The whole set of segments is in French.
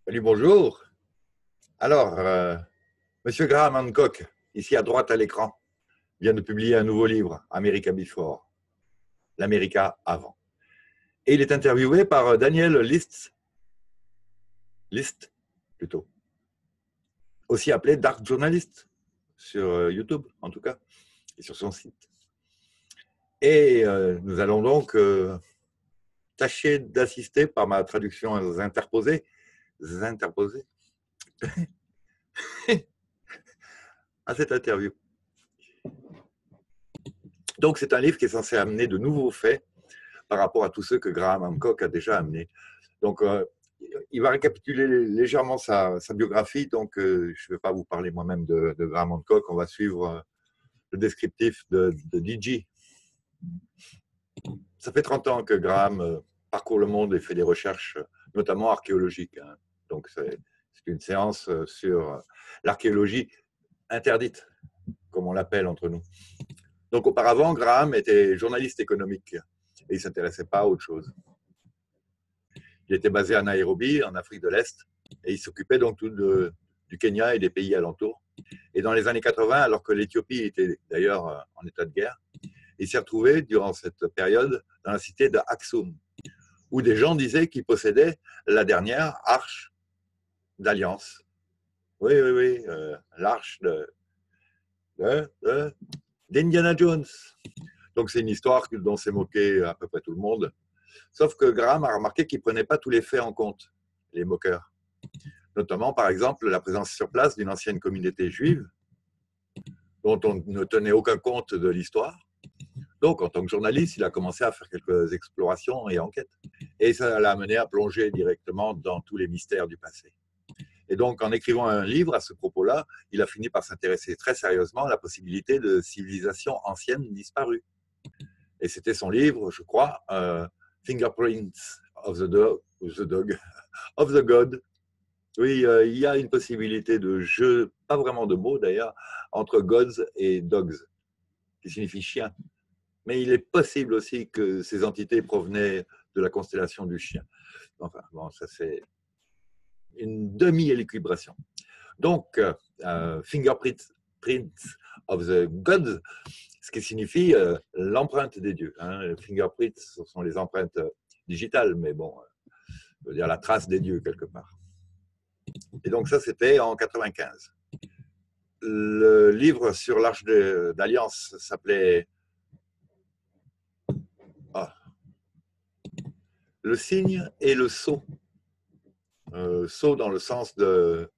Salut, bonjour. Alors, Monsieur Graham Hancock, ici à droite à l'écran, vient de publier un nouveau livre, America Before, l'América avant. Et il est interviewé par Daniel List plutôt, aussi appelé Dark Journalist, sur YouTube en tout cas, et sur son site. Et nous allons donc tâcher d'assister par ma traduction interposée à cette interview. Donc c'est un livre qui est censé amener de nouveaux faits par rapport à tous ceux que Graham Hancock a déjà amenés. Donc il va récapituler légèrement sa biographie, donc je ne vais pas vous parler moi-même de Graham Hancock, on va suivre le descriptif de DJ. Ça fait 30 ans que Graham parcourt le monde et fait des recherches, notamment archéologiques. Hein. Donc c'est une séance sur l'archéologie interdite, comme on l'appelle entre nous. Donc auparavant, Graham était journaliste économique et il ne s'intéressait pas à autre chose. Il était basé à Nairobi, en Afrique de l'Est, et il s'occupait donc du Kenya et des pays alentours. Et dans les années 80, alors que l'Éthiopie était d'ailleurs en état de guerre, il s'est retrouvé durant cette période dans la cité de Aksum, où des gens disaient qu'il possédait la dernière arche d'alliance. Oui, l'arche d'Indiana Jones. Donc c'est une histoire dont s'est moqué à peu près tout le monde. Sauf que Graham a remarqué qu'il ne prenait pas tous les faits en compte, les moqueurs. Notamment, par exemple, la présence sur place d'une ancienne communauté juive dont on ne tenait aucun compte de l'histoire. Donc, en tant que journaliste, il a commencé à faire quelques explorations et enquêtes. Et ça l'a amené à plonger directement dans tous les mystères du passé. Et donc, en écrivant un livre à ce propos-là, il a fini par s'intéresser très sérieusement à la possibilité de civilisations anciennes disparues. Et c'était son livre, je crois, Fingerprints of the God. Oui, il y a une possibilité de jeu, pas vraiment de mots d'ailleurs, entre gods et dogs, qui signifie chien. Mais il est possible aussi que ces entités provenaient de la constellation du chien. Enfin, bon, ça c'est une demi-élucubration. Donc, Fingerprints of the Gods, ce qui signifie l'empreinte des dieux. Hein. Fingerprints, ce sont les empreintes digitales, mais bon, je veux dire la trace des dieux quelque part. Et donc ça, c'était en 95. Le livre sur l'Arche d'Alliance s'appelait Le signe et le sceau. Sceau dans le sens de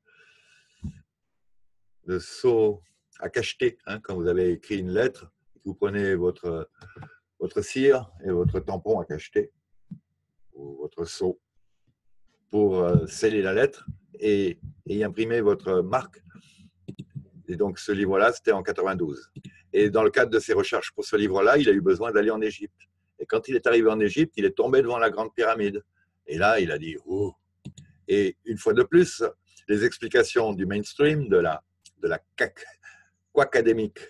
sceau à cacheter. Hein, quand vous avez écrit une lettre, vous prenez votre cire et votre tampon à cacheter, ou votre sceau, pour sceller la lettre et y imprimer votre marque. Et donc ce livre-là, c'était en 92. Et dans le cadre de ses recherches pour ce livre-là, il a eu besoin d'aller en Égypte. Et quand il est arrivé en Égypte, il est tombé devant la Grande Pyramide. Et là, il a dit « Oh !» Et une fois de plus, les explications du mainstream, de la quackadémique,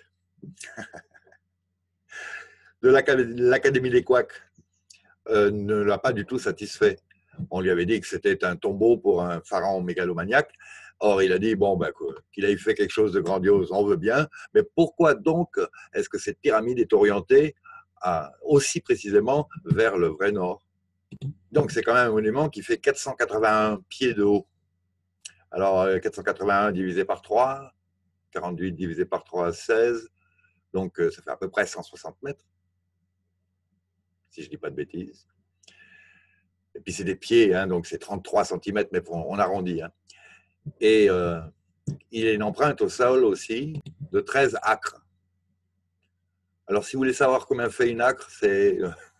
de l'Académie des quacks, ne l'a pas du tout satisfait. On lui avait dit que c'était un tombeau pour un pharaon mégalomaniaque. Or, il a dit, bon, ben, qu'il ait fait quelque chose de grandiose, on veut bien, mais pourquoi donc est-ce que cette pyramide est orientée aussi précisément vers le vrai nord? Donc, c'est quand même un monument qui fait 481 pieds de haut. Alors, 481 divisé par 3, 48 divisé par 3, 16, donc ça fait à peu près 160 mètres, si je ne dis pas de bêtises. Et puis, c'est des pieds, hein, donc c'est 33 cm, mais on arrondit. Hein. Et il a une empreinte au sol aussi de 13 acres. Alors, si vous voulez savoir combien fait une acre, c'est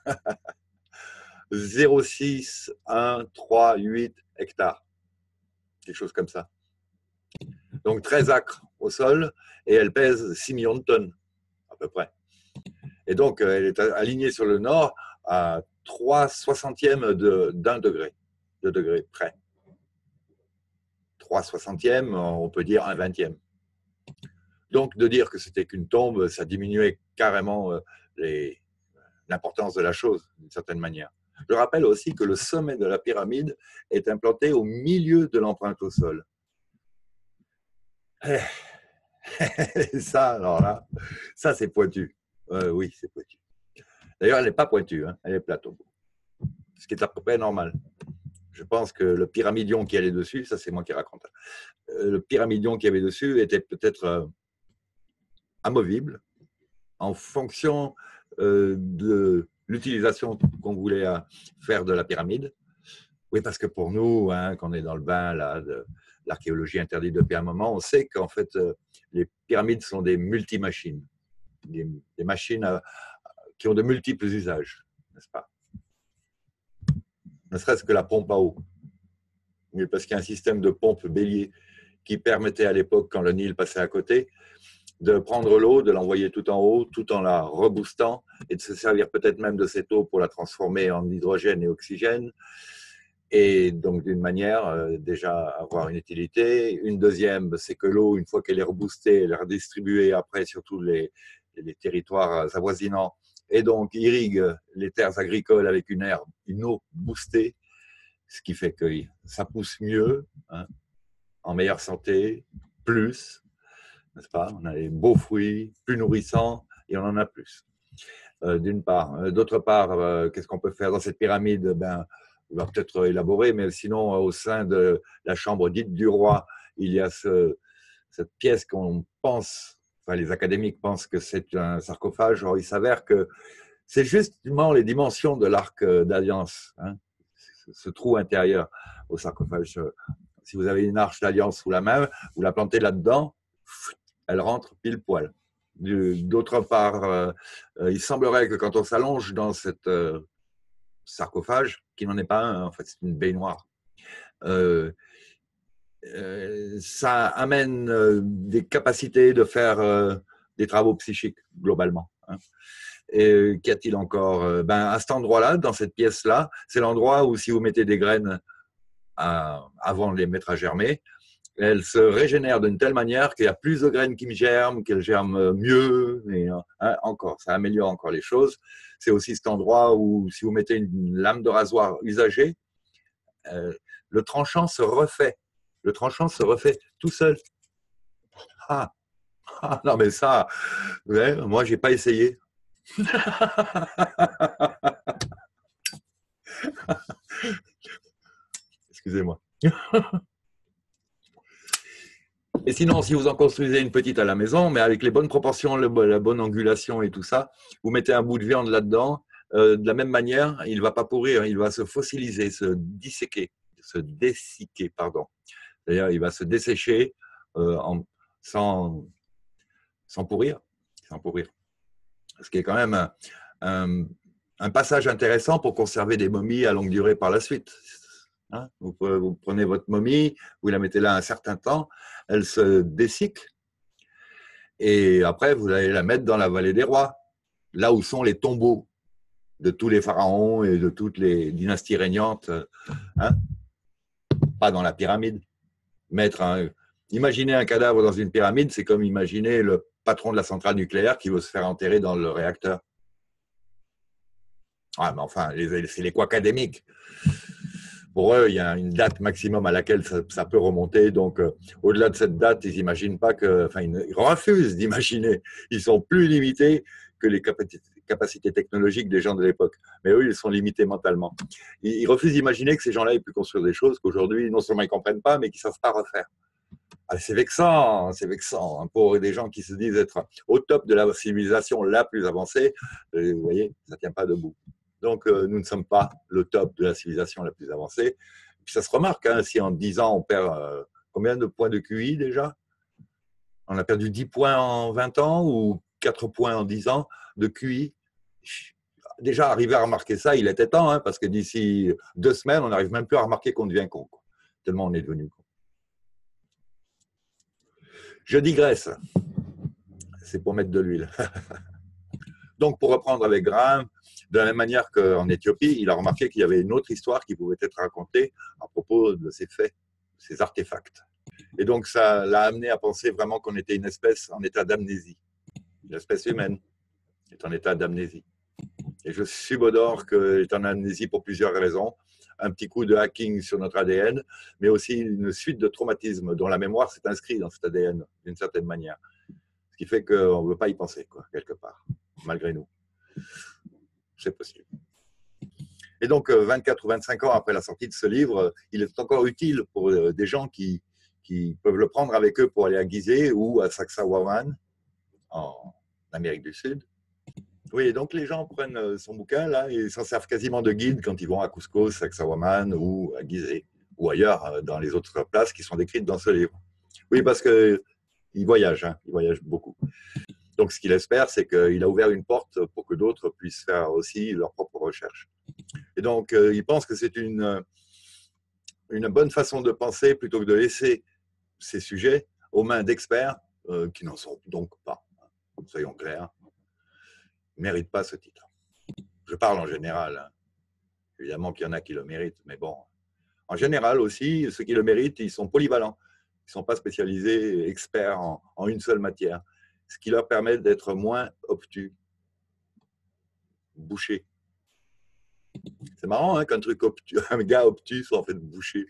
0,61338 hectares. Quelque chose comme ça. Donc, 13 acres au sol, et elle pèse 6 millions de tonnes, à peu près. Et donc, elle est alignée sur le nord à 3/60e d'un degré, de degré près. 3/60e, on peut dire 1/20e. Donc, de dire que c'était qu'une tombe, ça diminuait carrément l'importance de la chose, d'une certaine manière. Je rappelle aussi que le sommet de la pyramide est implanté au milieu de l'empreinte au sol. Ça, alors là, ça c'est pointu. Oui, c'est pointu. D'ailleurs, elle n'est pas pointue, hein, elle est plate au bout. Ce qui est à peu près normal. Je pense que le pyramidion qui allait dessus, ça c'est moi qui raconte, le pyramidion qui avait dessus était peut-être amovible en fonction de l'utilisation qu'on voulait faire de la pyramide. Oui, parce que pour nous, hein, qu'on est dans le bain là, de l'archéologie interdite depuis un moment, on sait qu'en fait, les pyramides sont des multimachines, des machines qui ont de multiples usages, n'est-ce pas? Ne serait-ce que la pompe à eau. Oui, parce qu'il y a un système de pompe bélier qui permettait à l'époque, quand le Nil passait à côté, de prendre l'eau, de l'envoyer tout en haut, tout en la reboostant, et de se servir peut-être même de cette eau pour la transformer en hydrogène et oxygène, et donc d'une manière déjà avoir une utilité. Une deuxième, c'est que l'eau, une fois qu'elle est reboostée, elle est redistribuée après sur tous les territoires avoisinants, et donc irrigue les terres agricoles avec une eau boostée, ce qui fait que ça pousse mieux, hein, en meilleure santé, plus, n'est-ce pas? On a des beaux fruits, plus nourrissants, et on en a plus. D'une part. D'autre part, qu'est-ce qu'on peut faire dans cette pyramide? Ben, on va peut-être élaborer, mais sinon, au sein de la chambre dite du roi, il y a cette pièce qu'on pense, enfin les académiques pensent que c'est un sarcophage. Or, il s'avère que c'est justement les dimensions de l'arc d'alliance, hein, ce trou intérieur au sarcophage. Si vous avez une arche d'alliance sous la main, vous la plantez là-dedans, elle rentre pile poil. D'autre part, il semblerait que quand on s'allonge dans cette sarcophage, qui n'en est pas un, en fait, c'est une baignoire, ça amène des capacités de faire des travaux psychiques, globalement. Hein. Et qu'y a-t-il encore? Ben, à cet endroit-là, dans cette pièce-là, c'est l'endroit où si vous mettez des graines avant de les mettre à germer, elles se régénèrent d'une telle manière qu'il y a plus de graines qui germent, qu'elles germent mieux, et hein, encore, ça améliore encore les choses. C'est aussi cet endroit où si vous mettez une lame de rasoir usagée, le tranchant se refait. Le tranchant se refait tout seul. Ah, ah non mais ça, ouais, moi j'ai pas essayé. Excusez-moi. Et sinon, si vous en construisez une petite à la maison, mais avec les bonnes proportions, la bonne angulation et tout ça, vous mettez un bout de viande là-dedans, de la même manière, il ne va pas pourrir, il va se fossiliser, se dessicquer, pardon. C'est-à-dire, il va se dessécher sans pourrir, sans pourrir. Ce qui est quand même un passage intéressant pour conserver des momies à longue durée par la suite. Hein, vous prenez votre momie, vous la mettez là un certain temps, elle se dessicque, et après vous allez la mettre dans la vallée des rois, là où sont les tombeaux de tous les pharaons et de toutes les dynasties régnantes, hein, pas dans la pyramide. Imaginer un cadavre dans une pyramide, c'est comme imaginer le patron de la centrale nucléaire qui veut se faire enterrer dans le réacteur. Ah, mais enfin, c'est les académiques. Pour eux, il y a une date maximum à laquelle ça peut remonter. Donc, au-delà de cette date, ils n'imaginent pas que, enfin, ils refusent d'imaginer. Ils sont plus limités que les capacités technologiques des gens de l'époque. Mais eux, ils sont limités mentalement. Ils refusent d'imaginer que ces gens-là aient pu construire des choses qu'aujourd'hui, non seulement ils ne comprennent pas, mais qu'ils ne savent pas refaire. Ah, c'est vexant, hein, pour des gens qui se disent être au top de la civilisation la plus avancée. Vous voyez, ça ne tient pas debout. Donc, nous ne sommes pas le top de la civilisation la plus avancée. Et puis, ça se remarque, hein, si en 10 ans, on perd combien de points de QI déjà? On a perdu 10 points en 20 ans ou 4 points en 10 ans de QI. Déjà, arriver à remarquer ça, il était temps, hein, parce que d'ici 2 semaines, on n'arrive même plus à remarquer qu'on devient con, quoi. Tellement on est devenu con. Je digresse. C'est pour mettre de l'huile. Donc, pour reprendre avec Graham, de la même manière qu'en Éthiopie, il a remarqué qu'il y avait une autre histoire qui pouvait être racontée à propos de ces faits, ces artefacts. Et donc, ça l'a amené à penser vraiment qu'on était une espèce en état d'amnésie. L'espèce humaine est en état d'amnésie. Et je subodore qu'il est en amnésie pour plusieurs raisons. Un petit coup de hacking sur notre ADN, mais aussi une suite de traumatismes dont la mémoire s'est inscrite dans cet ADN d'une certaine manière. Ce qui fait qu'on ne veut pas y penser, quoi, quelque part, malgré nous. C'est possible. Et donc, 24 ou 25 ans après la sortie de ce livre, il est encore utile pour des gens qui peuvent le prendre avec eux pour aller à Gizeh ou à Sacsayhuaman, en Amérique du Sud. Oui, donc les gens prennent son bouquin là et s'en servent quasiment de guide quand ils vont à Cusco, Sacsayhuaman ou à Gizeh ou ailleurs dans les autres places qui sont décrites dans ce livre. Oui, parce qu'il voyage, hein, il voyage beaucoup. Donc ce qu'il espère, c'est qu'il a ouvert une porte pour que d'autres puissent faire aussi leurs propres recherches. Et donc il pense que c'est une bonne façon de penser plutôt que de laisser ces sujets aux mains d'experts qui n'en sont donc pas, soyons clairs, ne méritent pas ce titre. Je parle en général. Hein. Évidemment qu'il y en a qui le méritent, mais bon. En général aussi, ceux qui le méritent, ils sont polyvalents. Ils ne sont pas spécialisés, experts en une seule matière. Ce qui leur permet d'être moins obtus, bouchés. C'est marrant hein, qu'un truc obtus, un gars obtus soit en fait bouché.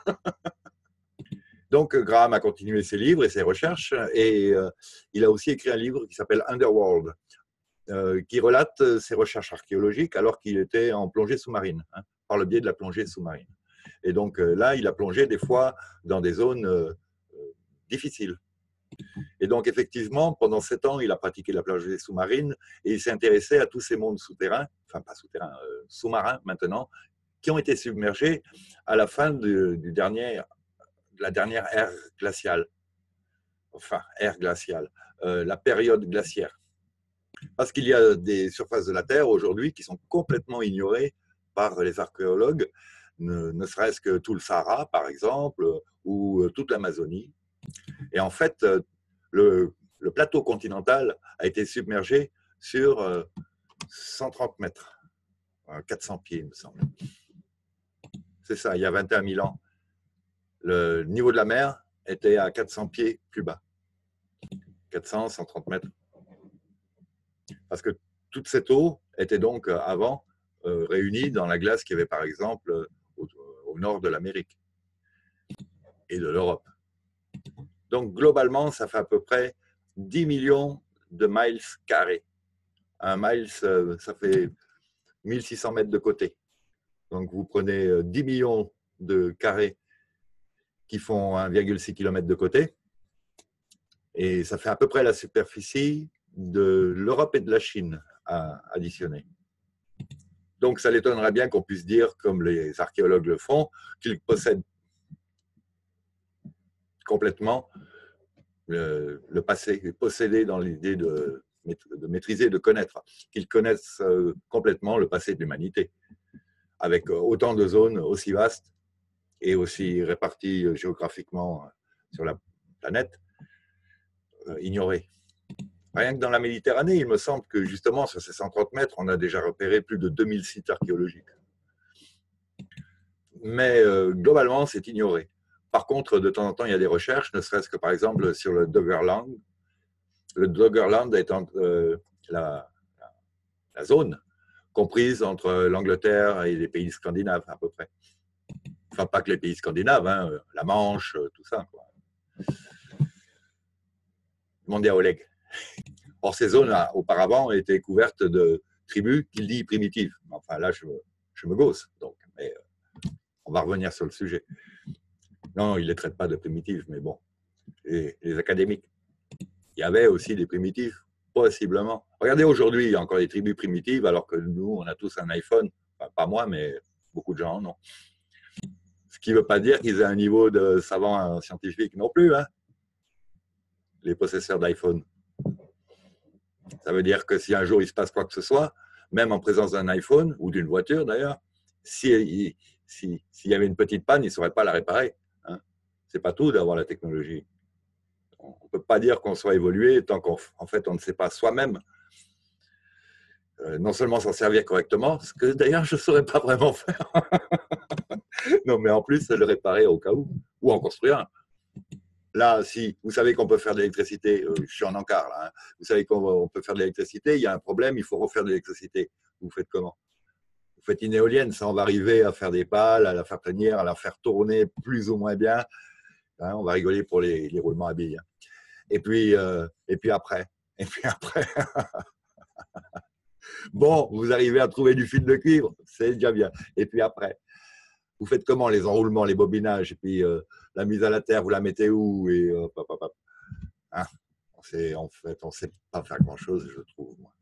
Donc, Graham a continué ses livres et ses recherches et il a aussi écrit un livre qui s'appelle Underworld, qui relate ses recherches archéologiques alors qu'il était en plongée sous-marine, hein, par le biais de la plongée sous-marine. Et donc là, il a plongé des fois dans des zones difficiles. Et donc, effectivement, pendant 7 ans, il a pratiqué la plongée sous-marine et il s'est intéressé à tous ces mondes souterrains, enfin pas souterrains, sous-marins maintenant, qui ont été submergés à la fin de la dernière ère glaciale. Enfin, ère glaciale, la période glaciaire. Parce qu'il y a des surfaces de la Terre aujourd'hui qui sont complètement ignorées par les archéologues, ne serait-ce que tout le Sahara, par exemple, ou toute l'Amazonie. Et en fait, le plateau continental a été submergé sur 130 mètres, 400 pieds, il me semble. C'est ça, il y a 21 000 ans. Le niveau de la mer était à 400 pieds plus bas. 400, 130 mètres. Parce que toute cette eau était donc avant réunie dans la glace qu'il y avait par exemple au nord de l'Amérique et de l'Europe. Donc globalement, ça fait à peu près 10 millions de miles carrés. Un mile, ça fait 1600 mètres de côté. Donc vous prenez 10 millions de carrés qui font 1,6 km de côté et ça fait à peu près la superficie de l'Europe et de la Chine à additionner. Donc, ça l'étonnerait bien qu'on puisse dire, comme les archéologues le font, qu'ils possèdent complètement le passé, possédés dans l'idée de maîtriser, de connaître, qu'ils connaissent complètement le passé de l'humanité, avec autant de zones aussi vastes et aussi réparties géographiquement sur la planète, ignorées. Rien que dans la Méditerranée, il me semble que justement, sur ces 130 mètres, on a déjà repéré plus de 2000 sites archéologiques. Mais globalement, c'est ignoré. Par contre, de temps en temps, il y a des recherches, ne serait-ce que par exemple sur le Doggerland. Le Doggerland étant la zone comprise entre l'Angleterre et les pays scandinaves, à peu près. Enfin, pas que les pays scandinaves, hein, la Manche, tout ça. Quoi. Demandez à Oleg. Or, ces zones, auparavant, étaient couvertes de tribus qu'il dit primitives. Enfin, là, je me gausse. Donc, mais, on va revenir sur le sujet. Non, il ne les traite pas de primitives, mais bon, les académiques. Il y avait aussi des primitives, possiblement. Regardez, aujourd'hui, il y a encore des tribus primitives, alors que nous, on a tous un iPhone. Enfin, pas moi, mais beaucoup de gens, non. Ce qui ne veut pas dire qu'ils aient un niveau de savant scientifique non plus, hein, les possesseurs d'iPhone. Ça veut dire que si un jour il se passe quoi que ce soit, même en présence d'un iPhone, ou d'une voiture d'ailleurs, s'il y avait une petite panne, ils ne sauraient pas la réparer. Hein. Ce n'est pas tout d'avoir la technologie. On ne peut pas dire qu'on soit évolué tant qu'en fait on ne sait pas soi-même non seulement s'en servir correctement, ce que d'ailleurs je ne saurais pas vraiment faire. Non, mais en plus le réparer au cas où, ou en construire un. Là, si vous savez qu'on peut faire de l'électricité, je suis en encart là, hein, vous savez qu'on peut faire de l'électricité, il y a un problème, il faut refaire de l'électricité. vous faites comment? Vous faites une éolienne, ça, on va arriver à faire des pales, à la faire tenir, à la faire tourner plus ou moins bien. Hein, on va rigoler pour les roulements à billes. Et puis après. Et puis après. Bon, vous arrivez à trouver du fil de cuivre, c'est déjà bien. Et puis après, vous faites comment les enroulements, les bobinages, et puis la mise à la terre, vous la mettez où? Et hein, en fait, on ne sait pas faire grand-chose, je trouve. Moi.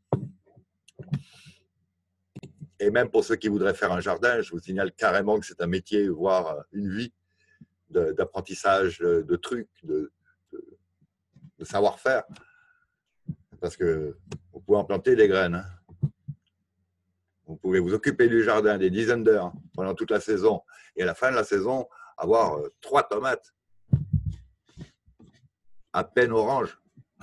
Et même pour ceux qui voudraient faire un jardin, je vous signale carrément que c'est un métier, voire une vie d'apprentissage, de trucs, de savoir-faire. Parce que vous pouvez en planter des graines. Hein. Vous pouvez vous occuper du jardin des dizaines d'heures pendant toute la saison. Et à la fin de la saison, avoir 3 tomates à peine oranges.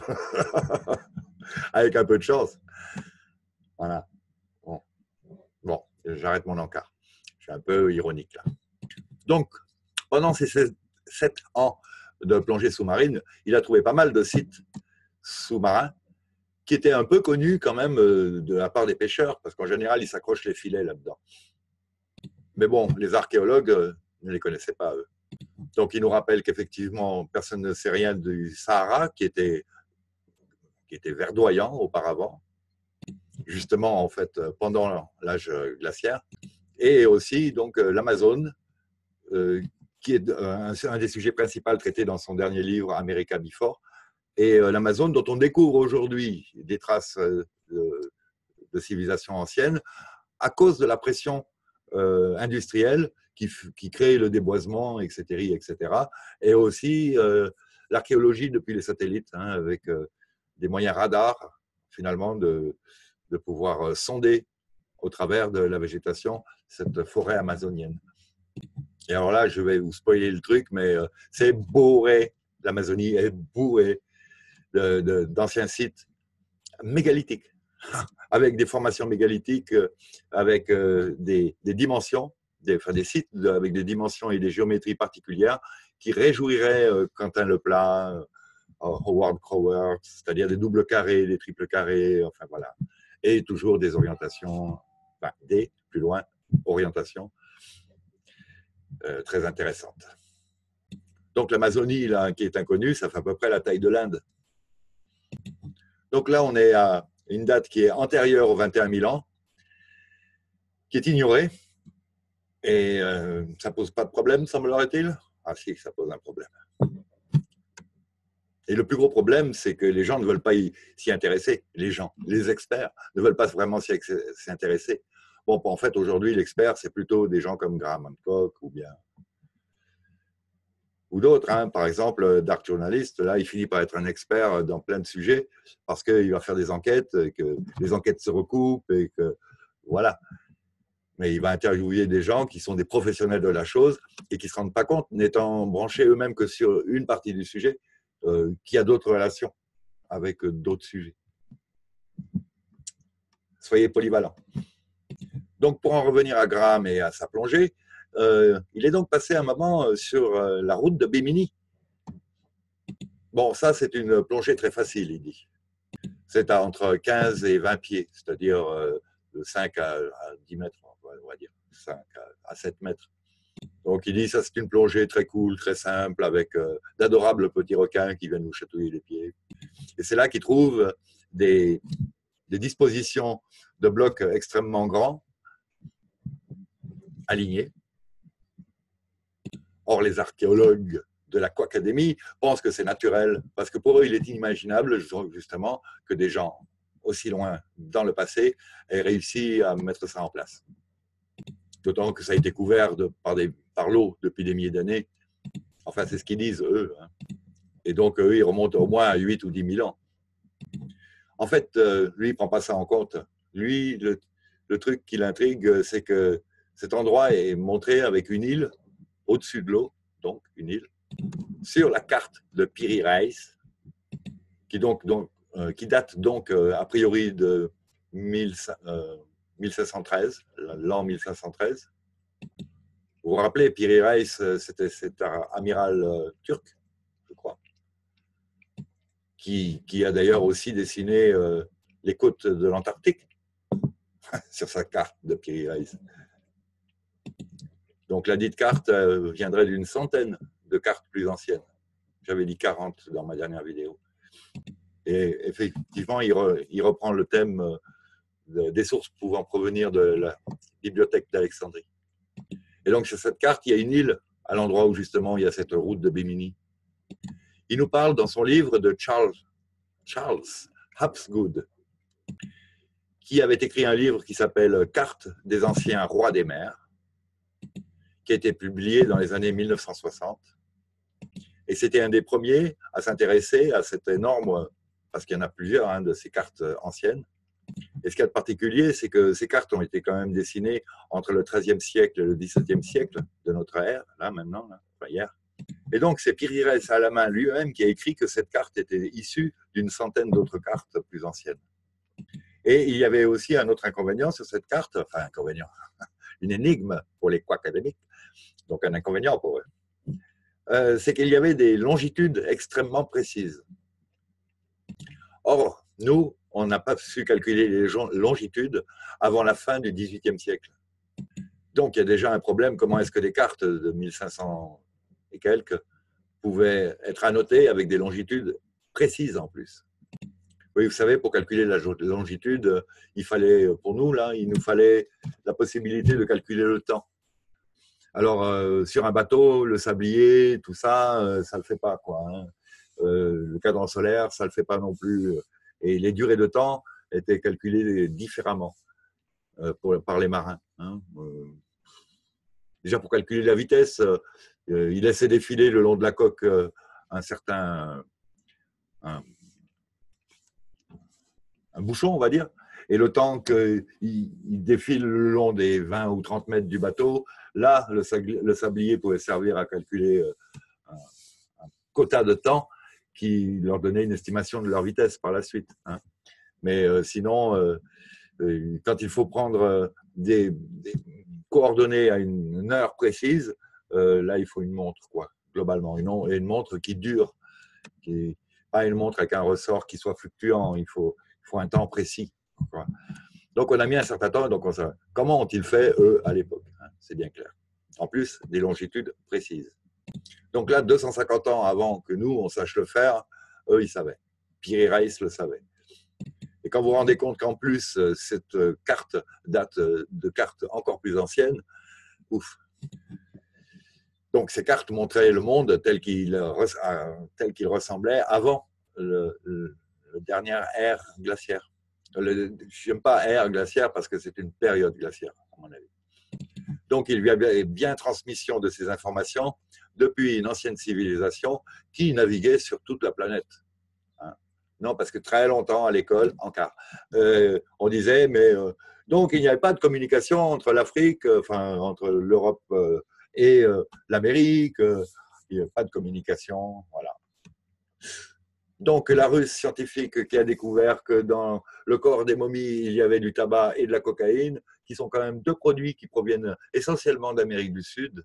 Avec un peu de chance. Voilà. Bon, j'arrête mon encart. Je suis un peu ironique là. Donc, pendant ces 7 ans de plongée sous-marine, il a trouvé pas mal de sites sous-marins qui étaient un peu connus quand même de la part des pêcheurs, parce qu'en général, ils s'accrochent les filets là-dedans. Mais bon, les archéologues ne les connaissaient pas, eux. Donc, ils nous rappellent qu'effectivement, personne ne sait rien du Sahara, qui était verdoyant auparavant, justement, en fait, pendant l'âge glaciaire, et aussi donc l'Amazone, qui est un des sujets principaux traités dans son dernier livre, America Before, et l'Amazone dont on découvre aujourd'hui des traces de civilisation ancienne à cause de la pression industrielle qui crée le déboisement, etc., etc., et aussi l'archéologie depuis les satellites, hein, avec des moyens radars, finalement, de pouvoir sonder au travers de la végétation cette forêt amazonienne. Et alors là, je vais vous spoiler le truc, mais c'est bourré, l'Amazonie est bourrée d'anciens sites mégalithiques, avec des formations mégalithiques, avec des dimensions, des sites avec des dimensions et des géométries particulières qui réjouiraient Quentin Leplat, Howard Crowell, c'est-à-dire des doubles carrés, des triples carrés, enfin voilà. Et toujours des orientations, plus loin, orientations très intéressantes. Donc l'Amazonie, là, qui est inconnue, ça fait à peu près la taille de l'Inde. Donc là, on est à une date qui est antérieure aux 21 000 ans, qui est ignorée, et ça ne pose pas de problème, semblerait-il? Ah si, ça pose un problème. Et le plus gros problème, c'est que les gens ne veulent pas s'y intéresser. Les gens, les experts, ne veulent pas vraiment s'y intéresser. Bon, en fait, aujourd'hui, l'expert, c'est plutôt des gens comme Graham Hancock ou d'autres. Hein. Par exemple, Dark Journalist, là, il finit par être un expert dans plein de sujets parce qu'il va faire des enquêtes, et que les enquêtes se recoupent et que, voilà. Mais il va interviewer des gens qui sont des professionnels de la chose et qui ne se rendent pas compte, n'étant branchés eux-mêmes que sur une partie du sujet, qu'il y a d'autres relations avec d'autres sujets. Soyez polyvalents. Donc, pour en revenir à Graham et à sa plongée, il est donc passé un moment sur la route de Bimini. Bon, ça, c'est une plongée très facile, il dit. C'est entre 15 et 20 pieds, c'est-à-dire de 5 à 10 mètres, on va dire, 5 à 7 mètres. Donc, il dit, ça, c'est une plongée très cool, très simple, avec d'adorables petits requins qui viennent nous chatouiller les pieds. Et c'est là qu'il trouve des dispositions de blocs extrêmement grands, alignés. Or, les archéologues de l'Aquacadémie pensent que c'est naturel, parce que pour eux, il est inimaginable, justement, que des gens aussi loin dans le passé aient réussi à mettre ça en place. D'autant que ça a été couvert par l'eau depuis des milliers d'années. Enfin, c'est ce qu'ils disent, eux. Hein. Et donc, eux, ils remontent au moins à 8 ou 10 000 ans. En fait, lui, il ne prend pas ça en compte. Lui, le truc qui l'intrigue, c'est que cet endroit est montré avec une île au-dessus de l'eau, donc une île, sur la carte de Piri Reis, qui date donc a priori de 1513, l'an 1513. Vous vous rappelez, Piri Reis, c'était cet amiral turc, je crois, qui a d'ailleurs aussi dessiné les côtes de l'Antarctique. sur sa carte de Piri Reis. Donc la dite carte viendrait d'une centaine de cartes plus anciennes. J'avais dit 40 dans ma dernière vidéo. Et effectivement, il reprend le thème des sources pouvant provenir de la bibliothèque d'Alexandrie. Et donc sur cette carte, il y a une île à l'endroit où justement il y a cette route de Bimini. Il nous parle dans son livre de Charles Hapgood, qui avait écrit un livre qui s'appelle Carte des anciens rois des mers, qui a été publié dans les années 1960. Et c'était un des premiers à s'intéresser à cette énorme, parce qu'il y en a plusieurs de ces cartes anciennes. Et ce qu'il y a de particulier, c'est que ces cartes ont été quand même dessinées entre le XIIIe siècle et le XVIIe siècle de notre ère, là maintenant, là, enfin hier. Et donc c'est Piri Reis à la main lui-même qui a écrit que cette carte était issue d'une centaine d'autres cartes plus anciennes. Et il y avait aussi un autre inconvénient sur cette carte, enfin inconvénient, une énigme pour les académiques, donc un inconvénient pour eux, c'est qu'il y avait des longitudes extrêmement précises. Or, nous, on n'a pas su calculer les longitudes avant la fin du XVIIIe siècle. Donc, il y a déjà un problème. Comment est-ce que des cartes de 1500 et quelques pouvaient être annotées avec des longitudes précises en plus? Oui, vous savez, pour calculer la longitude, il fallait, pour nous, là, il nous fallait la possibilité de calculer le temps. Alors, sur un bateau, le sablier, tout ça, ça ne le fait pas, quoi. Le cadran solaire, ça ne le fait pas non plus. Et les durées de temps étaient calculées différemment par les marins. Déjà, pour calculer la vitesse, il laissait défiler le long de la coque un certain un bouchon, on va dire. Et le temps qu'il défile le long des 20 ou 30 mètres du bateau, là, le sablier pouvait servir à calculer un quota de temps qui leur donnait une estimation de leur vitesse par la suite. Mais sinon, quand il faut prendre des coordonnées à une heure précise, là, il faut une montre, quoi, globalement. Une montre qui dure, pas une montre avec un ressort qui soit fluctuant. Il faut un temps précis, quoi. Donc, on a mis un certain temps. Donc, comment ont-ils fait, eux, à l'époque? C'est bien clair. En plus, des longitudes précises. Donc là, 250 ans avant que nous, on sache le faire, eux, ils savaient. Piri Reis le savait. Et quand vous vous rendez compte qu'en plus, cette carte date de cartes encore plus anciennes, ouf. Donc ces cartes montraient le monde tel qu'il ressemblait avant la dernière ère glaciaire. Je n'aime pas ère glaciaire parce que c'est une période glaciaire, à mon avis. Donc il y avait bien transmission de ces informations depuis une ancienne civilisation qui naviguait sur toute la planète. Non, parce que très longtemps à l'école, on disait, mais donc il n'y avait pas de communication entre l'Afrique, entre l'Europe et l'Amérique, il n'y avait pas de communication, voilà. Donc la Russe scientifique qui a découvert que dans le corps des momies, il y avait du tabac et de la cocaïne, qui sont quand même deux produits qui proviennent essentiellement d'Amérique du Sud.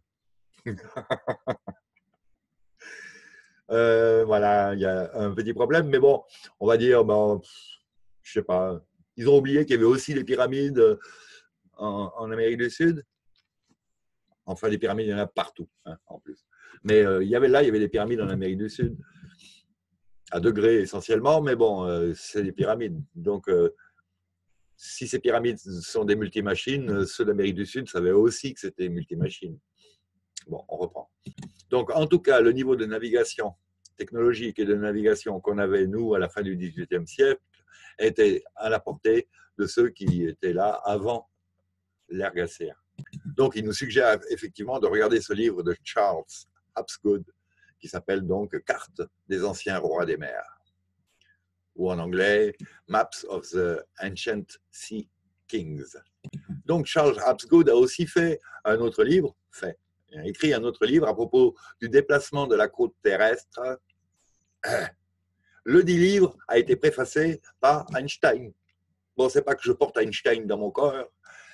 Voilà, il y a un petit problème, mais bon, on va dire, je sais pas, ils ont oublié qu'il y avait aussi des pyramides en Amérique du Sud. Enfin, des pyramides, il y en a partout, en plus. Mais il y avait des pyramides en Amérique du Sud, à degrés essentiellement, mais bon, c'est des pyramides. Donc, si ces pyramides sont des multimachines, ceux d'Amérique du Sud savaient aussi que c'était multimachines. Bon, on reprend. Donc, en tout cas, le niveau de navigation technologique et de navigation qu'on avait, nous, à la fin du XVIIIe siècle, était à la portée de ceux qui étaient là avant l'ère glaciaire. Donc, il nous suggère effectivement de regarder ce livre de Charles Hapgood, qui s'appelle donc Carte des anciens rois des mers, ou en anglais Maps of the Ancient Sea Kings. Donc, Charles Hapgood a aussi fait un autre livre, il a écrit un autre livre à propos du déplacement de la côte terrestre. Le dit livre a été préfacé par Einstein. Bon, c'est pas que je porte Einstein dans mon corps.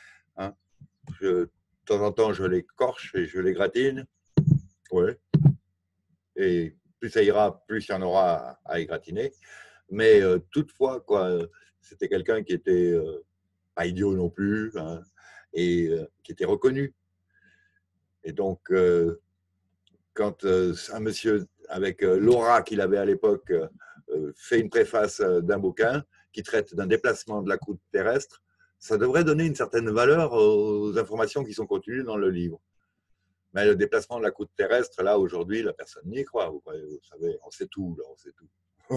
De temps en temps, je l'écorche et je l'égratigne. Oui. Et plus ça ira, plus il y en aura à égratiner. Mais toutefois, quoi, c'était quelqu'un qui était pas idiot non plus, hein, et qui était reconnu. Et donc, quand un monsieur avec l'aura qu'il avait à l'époque fait une préface d'un bouquin qui traite d'un déplacement de la croûte terrestre, ça devrait donner une certaine valeur aux informations qui sont contenues dans le livre. Mais le déplacement de la croûte terrestre, là, aujourd'hui, la personne n'y croit. Vous savez, on sait tout, là, on sait tout.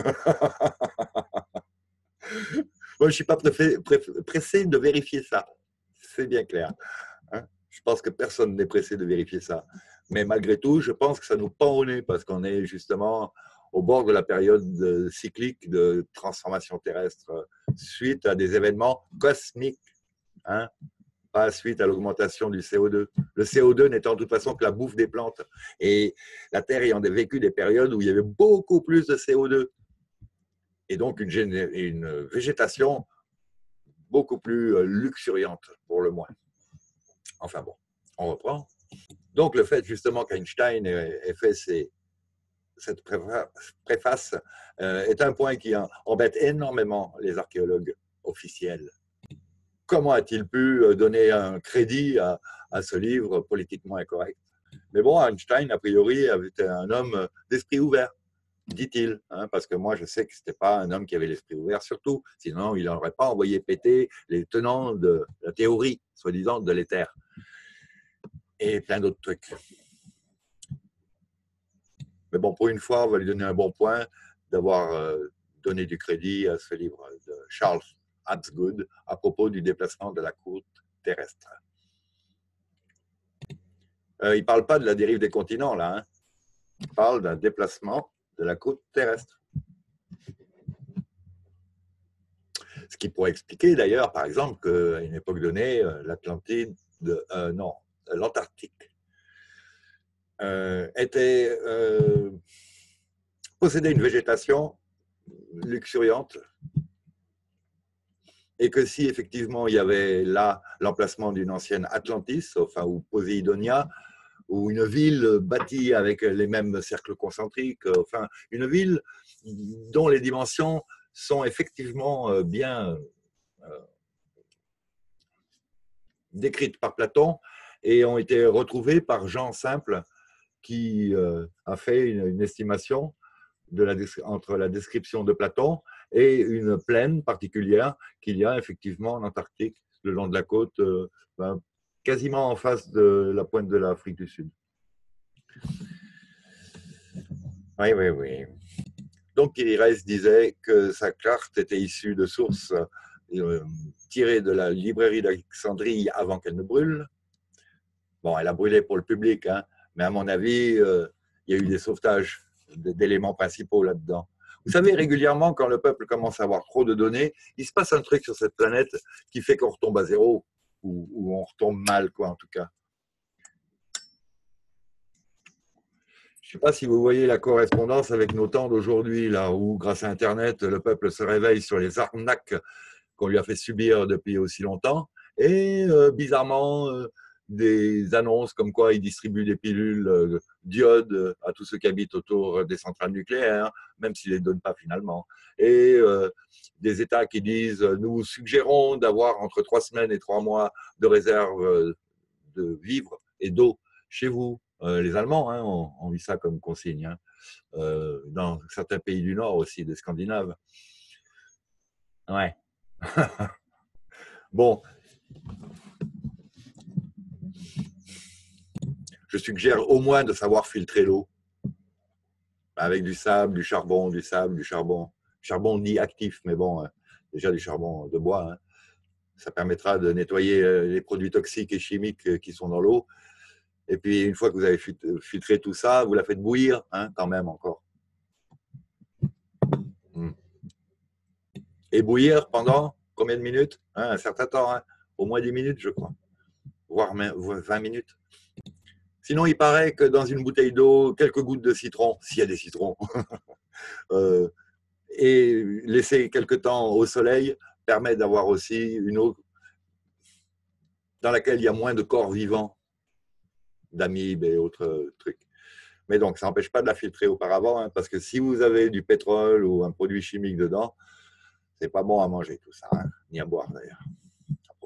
Moi, je ne suis pas pressé de vérifier ça. C'est bien clair. Hein, je pense que personne n'est pressé de vérifier ça. Mais malgré tout, je pense que ça nous pend au nez parce qu'on est justement au bord de la période cyclique de transformation terrestre suite à des événements cosmiques, hein, pas suite à l'augmentation du CO2. Le CO2 n'étant de toute façon que la bouffe des plantes. Et la Terre ayant vécu des périodes où il y avait beaucoup plus de CO2. Et donc une végétation beaucoup plus luxuriante, pour le moins. Enfin bon, on reprend. Donc le fait justement qu'Einstein ait fait cette préface est un point qui embête énormément les archéologues officiels. Comment a-t-il pu donner un crédit à ce livre politiquement incorrect? Mais bon, Einstein, a priori, était un homme d'esprit ouvert, dit-il, hein, parce que moi, je sais que ce n'était pas un homme qui avait l'esprit ouvert, surtout, sinon il n'aurait pas envoyé péter les tenants de la théorie, soi-disant, de l'éther. Et plein d'autres trucs. Mais bon, pour une fois, on va lui donner un bon point d'avoir donné du crédit à ce livre de Charles Hapgood à propos du déplacement de la croûte terrestre. Il ne parle pas de la dérive des continents, là. Hein. Il parle d'un déplacement de la croûte terrestre. Ce qui pourrait expliquer d'ailleurs, par exemple, qu'à une époque donnée, l'Atlantide, non, l'Antarctique possédait une végétation luxuriante et que si effectivement il y avait là l'emplacement d'une ancienne Atlantis, enfin, ou Poséidonia, ou une ville bâtie avec les mêmes cercles concentriques, enfin une ville dont les dimensions sont effectivement bien décrites par Platon et ont été retrouvées par Jean Simple qui a fait une estimation entre la description de Platon et une plaine particulière qu'il y a effectivement en Antarctique, le long de la côte, quasiment en face de la pointe de l'Afrique du Sud. Oui, oui, oui. Donc, Pérez disait que sa carte était issue de sources tirées de la librairie d'Alexandrie avant qu'elle ne brûle. Bon, elle a brûlé pour le public, hein, mais à mon avis, il y a eu des sauvetages d'éléments principaux là-dedans. Vous savez, régulièrement, quand le peuple commence à avoir trop de données, il se passe un truc sur cette planète qui fait qu'on retombe à zéro, ou on retombe mal, quoi, en tout cas. Je ne sais pas si vous voyez la correspondance avec nos temps d'aujourd'hui, là où, grâce à Internet, le peuple se réveille sur les arnaques qu'on lui a fait subir depuis aussi longtemps. Et bizarrement, des annonces comme quoi ils distribuent des pilules d'iode à tous ceux qui habitent autour des centrales nucléaires, même s'ils ne les donnent pas finalement. Et des États qui disent « Nous suggérons d'avoir entre 3 semaines et 3 mois de réserve de vivres et d'eau chez vous ». Les Allemands hein, ont mis ça comme consigne, hein. Dans certains pays du Nord aussi, des Scandinaves. Ouais. Bon. Je suggère au moins de savoir filtrer l'eau avec du sable, du charbon, du sable, du charbon. Charbon dit actif, mais bon, déjà du charbon de bois. Hein. Ça permettra de nettoyer les produits toxiques et chimiques qui sont dans l'eau. Et puis, une fois que vous avez filtré tout ça, vous la faites bouillir, hein, quand même encore. Et bouillir pendant combien de minutes hein, un certain temps, hein, au moins 10 minutes, je crois, voire 20 minutes. Sinon, il paraît que dans une bouteille d'eau, quelques gouttes de citron, s'il y a des citrons, et laisser quelque temps au soleil permet d'avoir aussi une eau dans laquelle il y a moins de corps vivants, d'amibes et autres trucs. Mais donc, ça n'empêche pas de la filtrer auparavant, hein, parce que si vous avez du pétrole ou un produit chimique dedans, c'est pas bon à manger tout ça, hein, ni à boire d'ailleurs.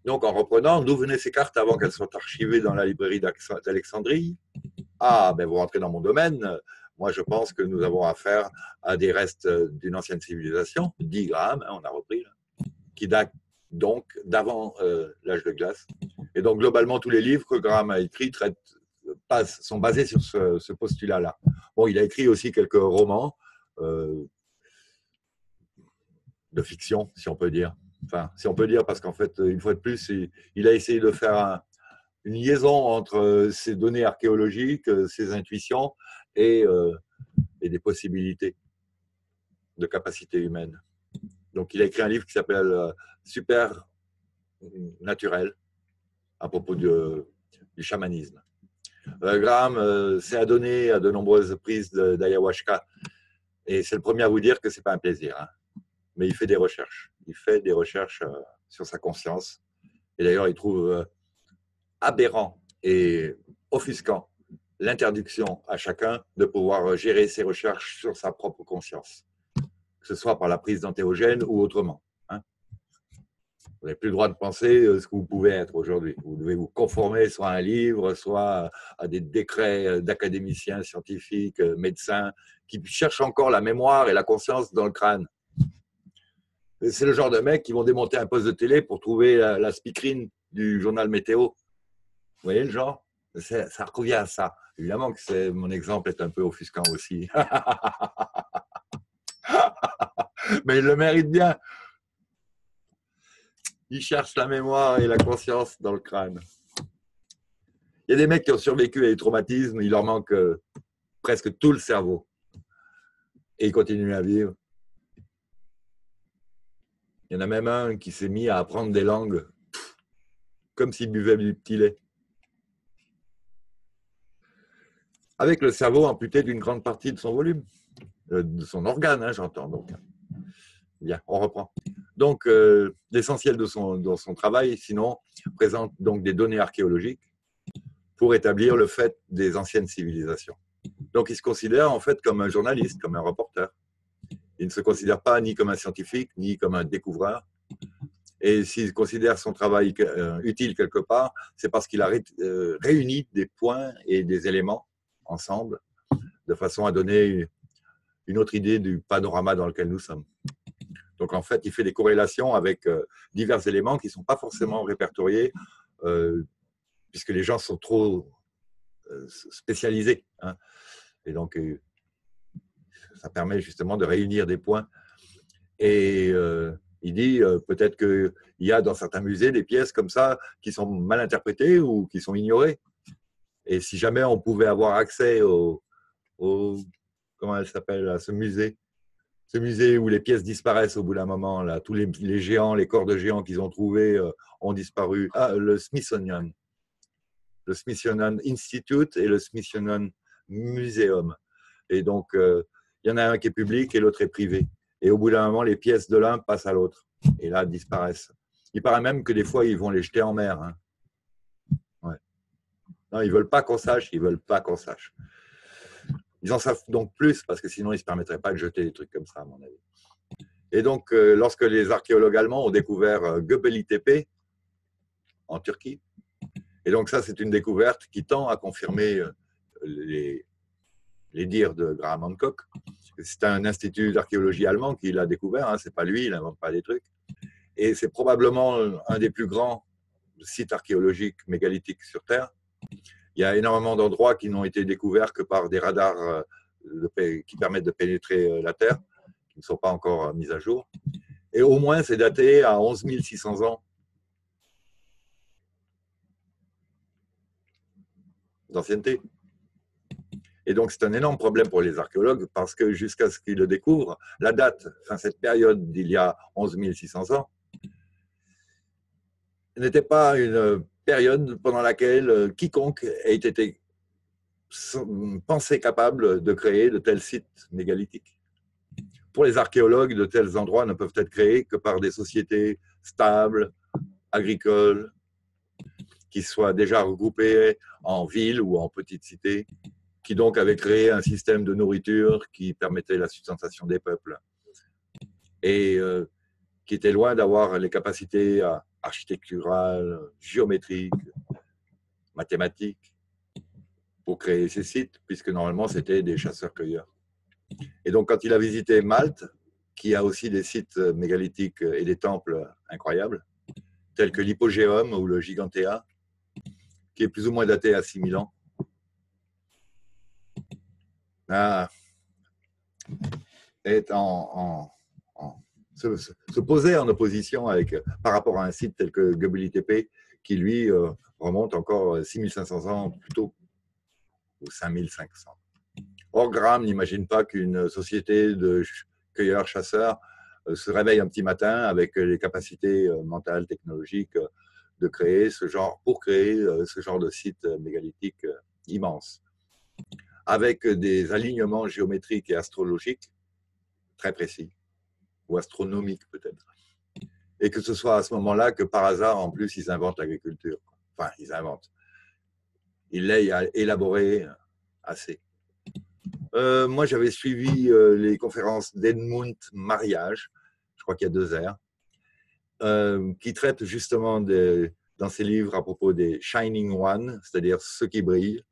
Donc, en reprenant, d'où venaient ces cartes avant qu'elles soient archivées dans la librairie d'Alexandrie? Ah, ben vous rentrez dans mon domaine. Moi, je pense que nous avons affaire à des restes d'une ancienne civilisation, 10 grammes, hein, on a repris, là, qui date donc d'avant l'âge de glace. Et donc, globalement, tous les livres que Graham a écrits sont basés sur ce postulat-là. Bon, il a écrit aussi quelques romans de fiction, si on peut dire. Enfin, si on peut dire, parce qu'en fait, une fois de plus, il a essayé de faire une liaison entre ces données archéologiques, ses intuitions et des possibilités de capacité humaine. Donc, il a écrit un livre qui s'appelle Super naturel à propos du chamanisme. Graham s'est adonné à de nombreuses prises d'ayahuasca et c'est le premier à vous dire que ce n'est pas un plaisir. Hein. Mais il fait des recherches. Il fait des recherches sur sa conscience. Et d'ailleurs, il trouve aberrant et offusquant l'interdiction à chacun de pouvoir gérer ses recherches sur sa propre conscience, que ce soit par la prise d'antéogènes ou autrement. Hein. Vous n'avez plus le droit de penser ce que vous pouvez être aujourd'hui. Vous devez vous conformer soit à un livre, soit à des décrets d'académiciens, scientifiques, médecins, qui cherchent encore la mémoire et la conscience dans le crâne. C'est le genre de mecs qui vont démonter un poste de télé pour trouver la speakerine du journal météo. Vous voyez le genre? Ça revient à ça. Évidemment que mon exemple est un peu offusquant aussi. Mais il le mérite bien. Il cherche la mémoire et la conscience dans le crâne. Il y a des mecs qui ont survécu à des traumatismes, il leur manque presque tout le cerveau. Et ils continuent à vivre. Il y en a même un qui s'est mis à apprendre des langues comme s'il buvait du petit lait. Avec le cerveau amputé d'une grande partie de son volume, de son organe, hein, j'entends. Donc, bien, on reprend. Donc, l'essentiel de son travail, sinon, présente donc des données archéologiques pour établir le fait des anciennes civilisations. Donc, il se considère en fait comme un journaliste, comme un reporter. Il ne se considère pas ni comme un scientifique, ni comme un découvreur. Et s'il considère son travail utile quelque part, c'est parce qu'il a réuni des points et des éléments ensemble, de façon à donner une autre idée du panorama dans lequel nous sommes. Donc, en fait, il fait des corrélations avec divers éléments qui ne sont pas forcément répertoriés, puisque les gens sont trop spécialisés. Hein. Et donc, ça permet justement de réunir des points. Et il dit peut-être qu'il y a dans certains musées des pièces comme ça qui sont mal interprétées ou qui sont ignorées. Et si jamais on pouvait avoir accès comment elle s'appelle, à ce musée où les pièces disparaissent au bout d'un moment, là, tous les géants, les corps de géants qu'ils ont trouvés ont disparu. Ah, le Smithsonian Institute et le Smithsonian Museum. Et donc, il y en a un qui est public et l'autre est privé. Et au bout d'un moment, les pièces de l'un passent à l'autre. Et là, disparaissent. Il paraît même que des fois, ils vont les jeter en mer. Hein. Ouais. Non, ils ne veulent pas qu'on sache, ils ne veulent pas qu'on sache. Ils en savent donc plus, parce que sinon, ils ne se permettraient pas de jeter des trucs comme ça, à mon avis. Et donc, lorsque les archéologues allemands ont découvert Göbekli Tepe, en Turquie, et donc ça, c'est une découverte qui tend à confirmer les dires de Graham Hancock. C'est un institut d'archéologie allemand qui l'a découvert, hein, c'est pas lui, il n'invente pas des trucs. Et c'est probablement un des plus grands sites archéologiques mégalithiques sur Terre. Il y a énormément d'endroits qui n'ont été découverts que par des radars qui permettent de pénétrer la Terre, qui ne sont pas encore mis à jour. Et au moins, c'est daté à 11 600 ans d'ancienneté. Et donc, c'est un énorme problème pour les archéologues parce que jusqu'à ce qu'ils le découvrent, la date, enfin, cette période d'il y a 11 600 ans, n'était pas une période pendant laquelle quiconque ait été pensé capable de créer de tels sites mégalithiques. Pour les archéologues, de tels endroits ne peuvent être créés que par des sociétés stables, agricoles, qui soient déjà regroupées en villes ou en petites cités, qui donc avaient créé un système de nourriture qui permettait la subsistation des peuples et qui était loin d'avoir les capacités architecturales, géométriques, mathématiques, pour créer ces sites, puisque normalement, c'était des chasseurs-cueilleurs. Et donc, quand il a visité Malte, qui a aussi des sites mégalithiques et des temples incroyables, tels que l'Hippogéum ou le Gigantea, qui est plus ou moins daté à 6000 ans, est se poser en opposition avec, par rapport à un site tel que Göbekli Tepe, qui lui remonte encore 6500 ans plus tôt, ou 5500. Or, Graham n'imagine pas qu'une société de cueilleurs-chasseurs se réveille un petit matin avec les capacités mentales, technologiques de créer ce genre, pour créer ce genre de site mégalithique immense, avec des alignements géométriques et astrologiques très précis, ou astronomiques peut-être. Et que ce soit à ce moment-là que par hasard, en plus, ils inventent l'agriculture. Enfin, ils inventent. Ils l'ont élaboré assez. Moi, j'avais suivi les conférences d'Edmund Mariage, je crois qu'il y a 2 airs, qui traitent justement dans ses livres à propos des Shining One, c'est-à-dire ceux qui brillent.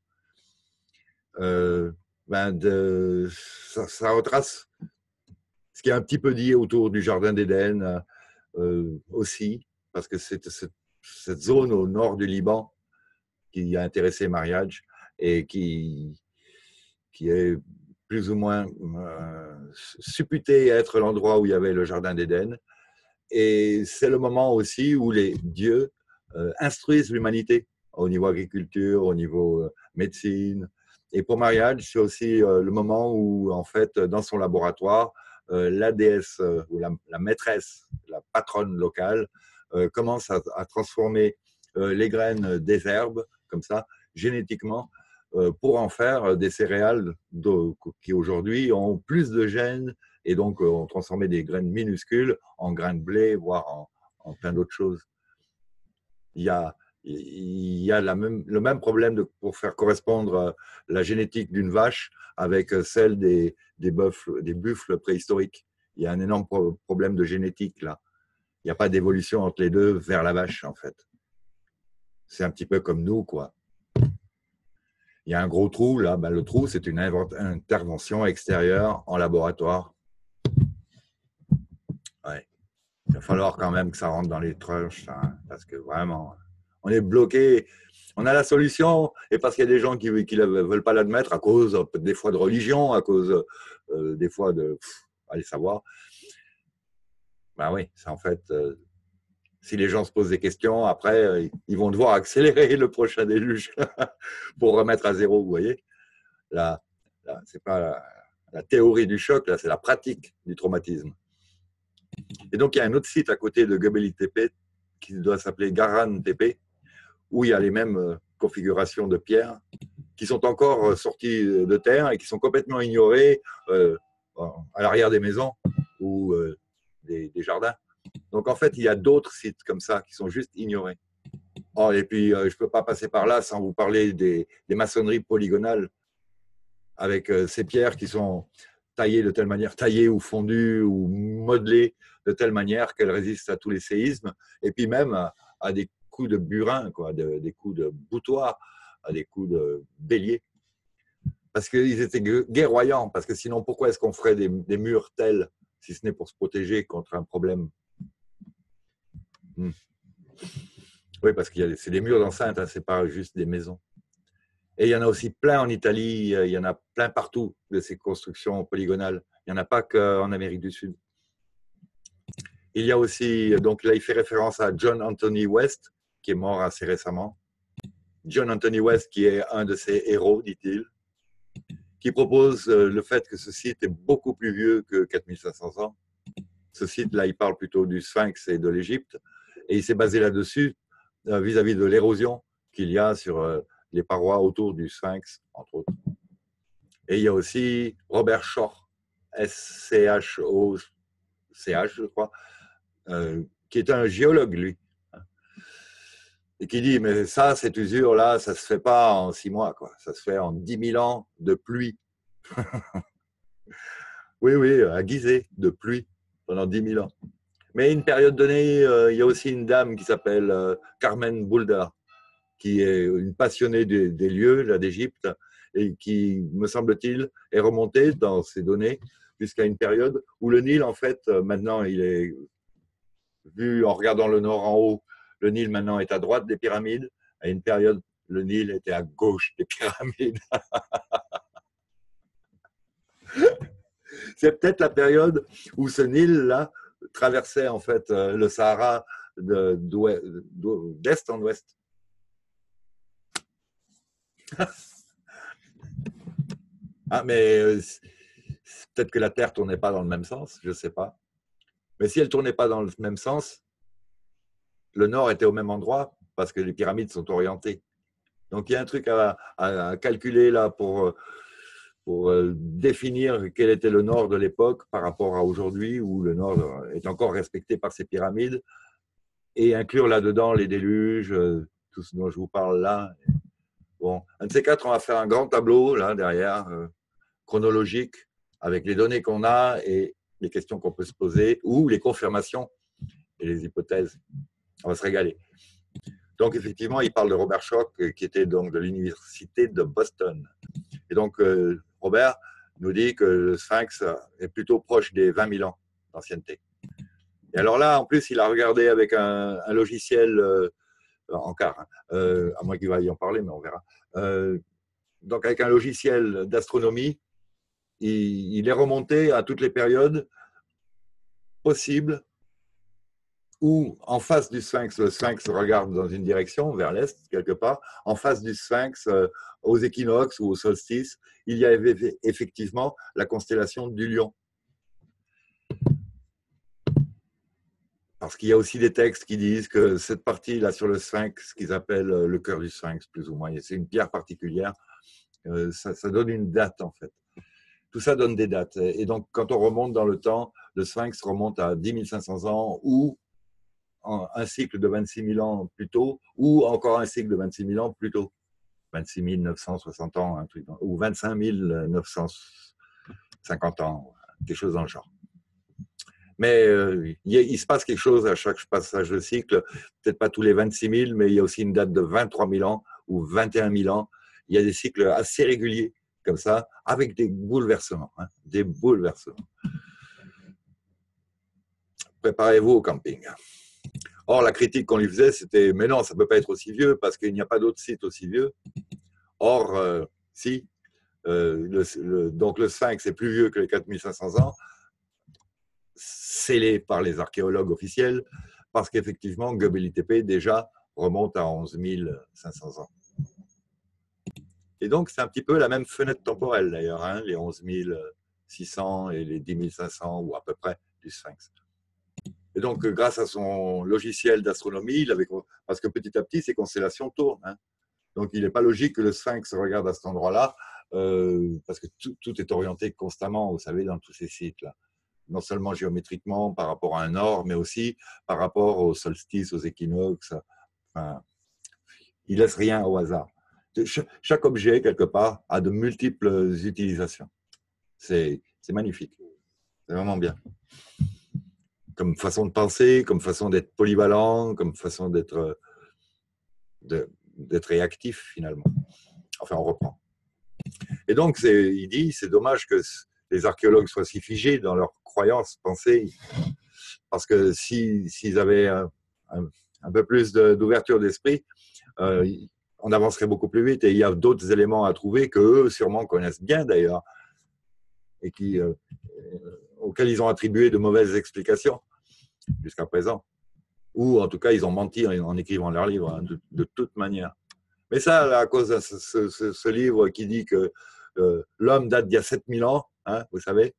Ça retrace ce qui est un petit peu dit autour du Jardin d'Éden aussi, parce que c'est cette zone au nord du Liban qui a intéressé Mariage et qui est plus ou moins supputé être l'endroit où il y avait le Jardin d'Éden. Et c'est le moment aussi où les dieux instruisent l'humanité au niveau agriculture, au niveau médecine. Et pour Mariage, c'est aussi le moment où, en fait, dans son laboratoire, la déesse ou la maîtresse, la patronne locale, commence à transformer les graines des herbes, comme ça, génétiquement, pour en faire des céréales qui aujourd'hui ont plus de gènes et donc ont transformé des graines minuscules en grains de blé, voire en plein d'autres choses. Il y a le même problème pour faire correspondre la génétique d'une vache avec celle des buffles préhistoriques. Il y a un énorme problème de génétique là. Il n'y a pas d'évolution entre les deux vers la vache, en fait. C'est un petit peu comme nous, quoi. Il y a un gros trou, là. Le trou, c'est une intervention extérieure en laboratoire. Ouais. Il va falloir quand même que ça rentre dans les tranches, hein, parce que vraiment, on est bloqué. On a la solution, et parce qu'il y a des gens qui ne veulent pas l'admettre à cause des fois de religion, à cause des fois de... allez savoir. Oui, c'est en fait... si les gens se posent des questions, après, ils vont devoir accélérer le prochain déluge pour remettre à zéro, vous voyez. Là, c'est pas la théorie du choc, là, c'est la pratique du traumatisme. Et donc, il y a un autre site à côté de Göbekli Tepe qui doit s'appeler Garan Tepe, où il y a les mêmes configurations de pierres qui sont encore sorties de terre et qui sont complètement ignorées à l'arrière des maisons ou des jardins. Donc, en fait, il y a d'autres sites comme ça qui sont juste ignorés. Oh, et puis, je ne peux pas passer par là sans vous parler des maçonneries polygonales avec ces pierres qui sont taillées de telle manière, taillées ou fondues ou modelées de telle manière qu'elles résistent à tous les séismes, et puis même à des coups de burin, quoi, des coups de boutoir, à des coups de bélier. Parce qu'ils étaient guerroyants, parce que sinon, pourquoi est-ce qu'on ferait des murs tels, si ce n'est pour se protéger contre un problème? Oui, parce que c'est des murs d'enceinte, hein, ce n'est pas juste des maisons. Et il y en a aussi plein en Italie, il y en a plein partout de ces constructions polygonales. Il n'y en a pas qu'en Amérique du Sud. Il y a aussi, donc là, il fait référence à John Anthony West, qui est mort assez récemment. John Anthony West, qui est un de ses héros, dit-il, qui propose le fait que ce site est beaucoup plus vieux que 4500 ans. Ce site-là, il parle plutôt du Sphinx et de l'Égypte. Et il s'est basé là-dessus vis-à-vis de l'érosion qu'il y a sur les parois autour du Sphinx, entre autres. Et il y a aussi Robert Schoch, S-C-H-O-C-H, je crois, qui est un géologue, lui, et qui dit, mais ça, cette usure-là, ça ne se fait pas en 6 mois, quoi. Ça se fait en 10 000 ans de pluie. Oui, à Gizeh, de pluie, pendant 10 000 ans. Mais une période donnée, il y a aussi une dame qui s'appelle Carmen Boulder, qui est une passionnée des lieux là d'Égypte et qui, me semble-t-il, est remontée dans ces données jusqu'à une période où le Nil, en fait, maintenant, il est vu en regardant le nord en haut, le Nil maintenant est à droite des pyramides. À une période, le Nil était à gauche des pyramides. C'est peut-être la période où ce Nil-là traversait en fait le Sahara d'est en ouest. Ah, mais peut-être que la Terre ne tournait pas dans le même sens, je ne sais pas. Mais si elle ne tournait pas dans le même sens, le nord était au même endroit parce que les pyramides sont orientées. Donc il y a un truc à calculer là pour définir quel était le nord de l'époque par rapport à aujourd'hui où le nord est encore respecté par ces pyramides et inclure là-dedans les déluges, tout ce dont je vous parle là. Bon, un de ces quatre, on va faire un grand tableau là derrière, chronologique, avec les données qu'on a et les questions qu'on peut se poser ou les confirmations et les hypothèses. On va se régaler. Donc, effectivement, il parle de Robert Schoch, qui était donc de l'université de Boston. Et donc, Robert nous dit que le Sphinx est plutôt proche des 20 000 ans d'ancienneté. Et alors là, en plus, il a regardé avec un logiciel en quart, à moins qu'il va y en parler, mais on verra. Donc, avec un logiciel d'astronomie, il est remonté à toutes les périodes possibles où, en face du Sphinx, le Sphinx regarde dans une direction, vers l'est, quelque part, en face du Sphinx, aux équinoxes ou au solstice, il y avait effectivement la constellation du Lion. Parce qu'il y a aussi des textes qui disent que cette partie-là sur le Sphinx, qu'ils appellent le cœur du Sphinx, plus ou moins, c'est une pierre particulière, ça donne une date, en fait. Tout ça donne des dates. Et donc, quand on remonte dans le temps, le Sphinx remonte à 10 500 ans ou un cycle de 26 000 ans plus tôt, ou encore un cycle de 26 000 ans plus tôt. 26 960 ans, un truc, ou 25 950 ans, quelque chose dans le genre. Mais il se passe quelque chose à chaque passage de cycle, peut-être pas tous les 26 000, mais il y a aussi une date de 23 000 ans ou 21 000 ans. Il y a des cycles assez réguliers, comme ça, avec des bouleversements. Des bouleversements. Préparez-vous au camping. Or, la critique qu'on lui faisait, c'était « mais non, ça ne peut pas être aussi vieux parce qu'il n'y a pas d'autres sites aussi vieux ». Or, si, donc le Sphinx est plus vieux que les 4500 ans, scellé par les archéologues officiels, parce qu'effectivement, Göbekli Tepe déjà remonte à 11 500 ans. Et donc, c'est un petit peu la même fenêtre temporelle d'ailleurs, hein, les 11 600 et les 10 500 ou à peu près du Sphinx. Et donc, grâce à son logiciel d'astronomie, parce que petit à petit, ces constellations tournent. Hein. Donc, il n'est pas logique que le Sphinx regarde à cet endroit-là, parce que tout est orienté constamment, vous savez, dans tous ces sites-là. Non seulement géométriquement par rapport à un nord, mais aussi par rapport aux solstices, aux équinoxes. Enfin, il ne laisse rien au hasard. Chaque objet, quelque part, a de multiples utilisations. C'est magnifique. C'est vraiment bien. Comme façon de penser, comme façon d'être polyvalent, comme façon d'être réactif, finalement. Enfin, on reprend. Et donc, il dit, c'est dommage que les archéologues soient si figés dans leurs croyances, pensées, parce que s'ils avaient un peu plus d'ouverture d'esprit, on avancerait beaucoup plus vite. Et il y a d'autres éléments à trouver qu'eux, sûrement, connaissent bien d'ailleurs, et auxquels ils ont attribué de mauvaises explications jusqu'à présent. Ou en tout cas, ils ont menti en écrivant leurs livres, hein, de toute manière. Mais ça, à cause de ce livre qui dit que l'homme date d'il y a 7000 ans, hein, vous savez,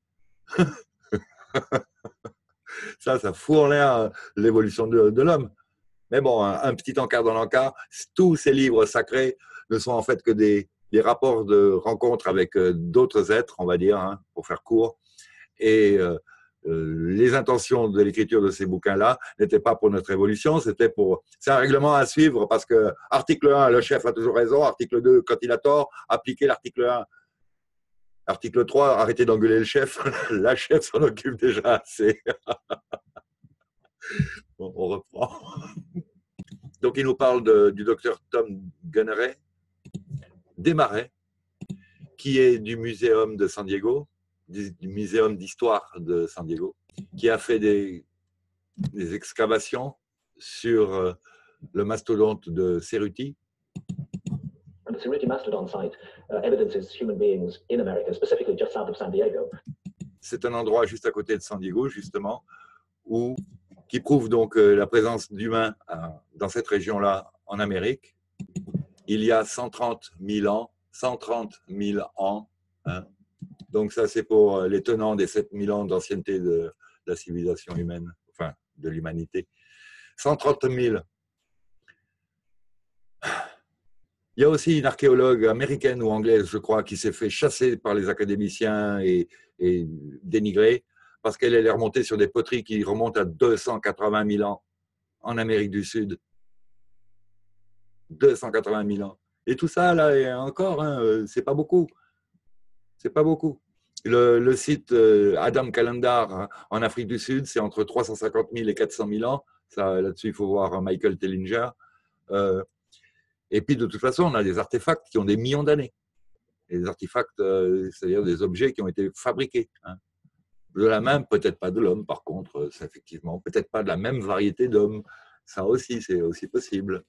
ça fout en l'air l'évolution de l'homme. Mais bon, un petit encart dans l'encart, tous ces livres sacrés ne sont en fait que des rapports de rencontres avec d'autres êtres, on va dire, hein, pour faire court. Et les intentions de l'écriture de ces bouquins-là n'étaient pas pour notre évolution, c'est un règlement à suivre parce que article 1, le chef a toujours raison, article 2, quand il a tort, appliquez l'article 1. Article 3, arrêtez d'engueuler le chef, la chef s'en occupe déjà assez. Bon, on reprend. Donc, il nous parle du docteur Tom Desmarais, qui est du Muséum de San Diego, du Muséum d'histoire de San Diego, qui a fait des excavations sur le mastodonte de Cerruti. And the Cerruti mastodon site evidences human beings in America, specifically just south of San Diego. C'est un endroit juste à côté de San Diego, justement, qui prouve donc la présence d'humains dans cette région-là en Amérique. Il y a 130 000 ans, 130 000 ans. Hein. Donc ça, c'est pour les tenants des 7 000 ans d'ancienneté de la civilisation humaine, enfin de l'humanité. 130 000. Il y a aussi une archéologue américaine ou anglaise, je crois, qui s'est fait chasser par les académiciens et dénigrer parce qu'elle est remontée sur des poteries qui remontent à 280 000 ans en Amérique du Sud. 280 000 ans. Et tout ça, là, encore, hein, c'est pas beaucoup. C'est pas beaucoup. Le site Adam Calendar hein, en Afrique du Sud, c'est entre 350 000 et 400 000 ans. Là-dessus, il faut voir Michael Tellinger. Et puis, de toute façon, on a des artefacts qui ont des millions d'années. Et des artefacts, c'est-à-dire des objets qui ont été fabriqués. Hein. De la même, peut-être pas de l'homme, par contre, c'est effectivement, peut-être pas de la même variété d'hommes. Ça aussi, c'est aussi possible.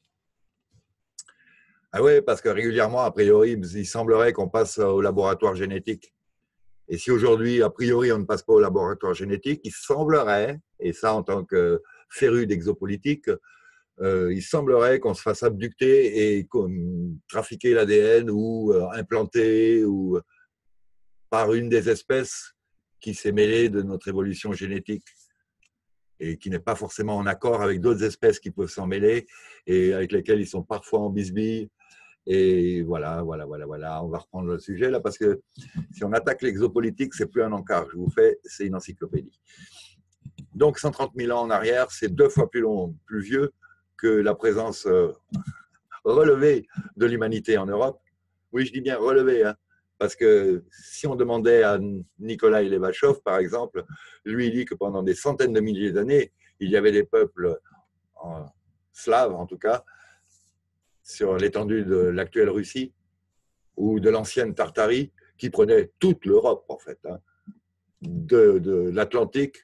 Ah oui, parce que régulièrement, a priori, il semblerait qu'on passe au laboratoire génétique. Et si aujourd'hui, a priori, on ne passe pas au laboratoire génétique, il semblerait, et ça en tant que féru d'exopolitique, il semblerait qu'on se fasse abducter et trafiquer l'ADN ou implanter ou, par une des espèces qui s'est mêlée de notre évolution génétique et qui n'est pas forcément en accord avec d'autres espèces qui peuvent s'en mêler et avec lesquelles ils sont parfois en bisbille. Et voilà. On va reprendre le sujet là parce que si on attaque l'exopolitique, c'est plus un encart. Je vous fais, c'est une encyclopédie. Donc 130 000 ans en arrière, c'est 2 fois plus long, plus vieux que la présence relevée de l'humanité en Europe. Oui, je dis bien relevée, hein, parce que si on demandait à Nikolai Levachov, par exemple, lui il dit que pendant des centaines de milliers d'années, il y avait des peuples slaves, en tout cas, sur l'étendue de l'actuelle Russie ou de l'ancienne Tartarie, qui prenait toute l'Europe, en fait, hein, de l'Atlantique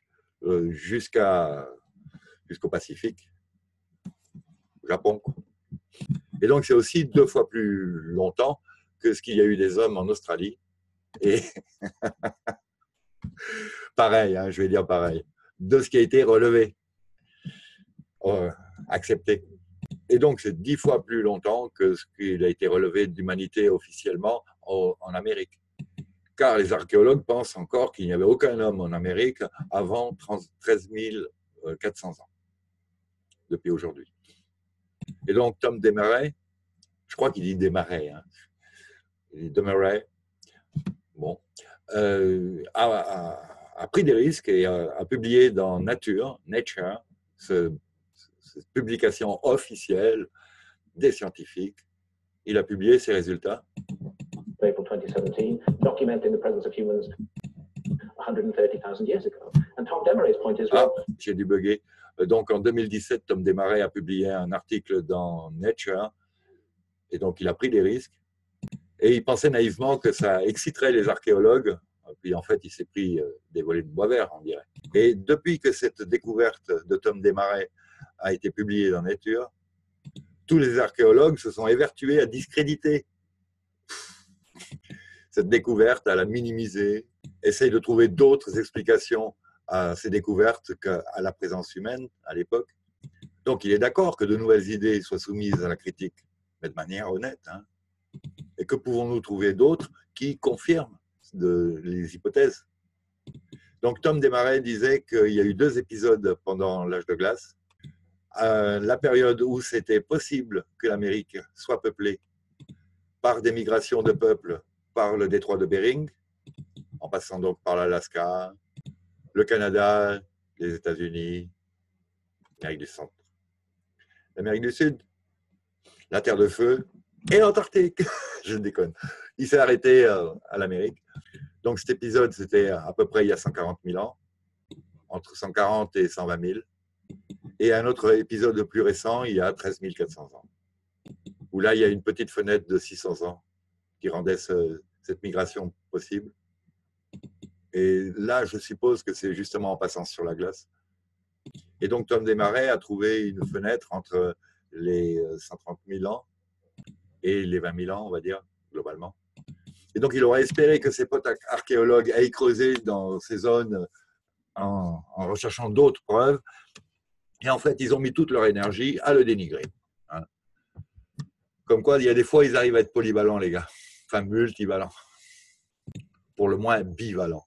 jusqu'au Pacifique, Japon. Et donc, c'est aussi 2 fois plus longtemps que ce qu'il y a eu des hommes en Australie. Et pareil, hein, je vais dire pareil, de ce qui a été relevé, accepté. Et donc, c'est 10 fois plus longtemps que ce qu'il a été relevé d'humanité officiellement en Amérique. Car les archéologues pensent encore qu'il n'y avait aucun homme en Amérique avant 13 400 ans, depuis aujourd'hui. Et donc, Tom Desmarais, je crois qu'il dit Desmarais, hein, il dit Desmarais, bon, a pris des risques et a publié dans Nature, cette publication officielle des scientifiques. Il a publié ses résultats. April 2017, documenting the presence of humans 130,000 years ago. And Tom Desmarais' point is, j'ai dû bugger. Donc en 2017, Tom Desmarais a publié un article dans Nature et donc il a pris des risques et il pensait naïvement que ça exciterait les archéologues. Puis en fait, il s'est pris des volets de bois vert, on dirait. Et depuis que cette découverte de Tom Desmarais a été publiée dans Nature, tous les archéologues se sont évertués à discréditer cette découverte, à la minimiser, essayent de trouver d'autres explications à ces découvertes qu'à la présence humaine à l'époque. Donc il est d'accord que de nouvelles idées soient soumises à la critique, mais de manière honnête. Hein. Et que pouvons-nous trouver d'autres qui confirment les hypothèses? Donc Tom Desmarais disait qu'il y a eu 2 épisodes pendant l'âge de glace. La période où c'était possible que l'Amérique soit peuplée par des migrations de peuples par le détroit de Bering, en passant donc par l'Alaska, le Canada, les États-Unis, l'Amérique du Centre, l'Amérique du Sud, la Terre de Feu et l'Antarctique. Je déconne. Il s'est arrêté à l'Amérique. Donc cet épisode, c'était à peu près il y a 140 000 ans, entre 140 et 120 000. Et un autre épisode plus récent, il y a 13 400 ans, où là, il y a une petite fenêtre de 600 ans qui rendait cette migration possible. Et là, je suppose que c'est justement en passant sur la glace. Et donc, Tom Desmarais a trouvé une fenêtre entre les 130 000 ans et les 20 000 ans, on va dire, globalement. Et donc, il aurait espéré que ses potes archéologues aillent creuser dans ces zones en recherchant d'autres preuves. Et en fait, ils ont mis toute leur énergie à le dénigrer. Hein. Comme quoi, il y a des fois, ils arrivent à être polyvalents, les gars. Enfin, multivalents. Pour le moins, bivalents.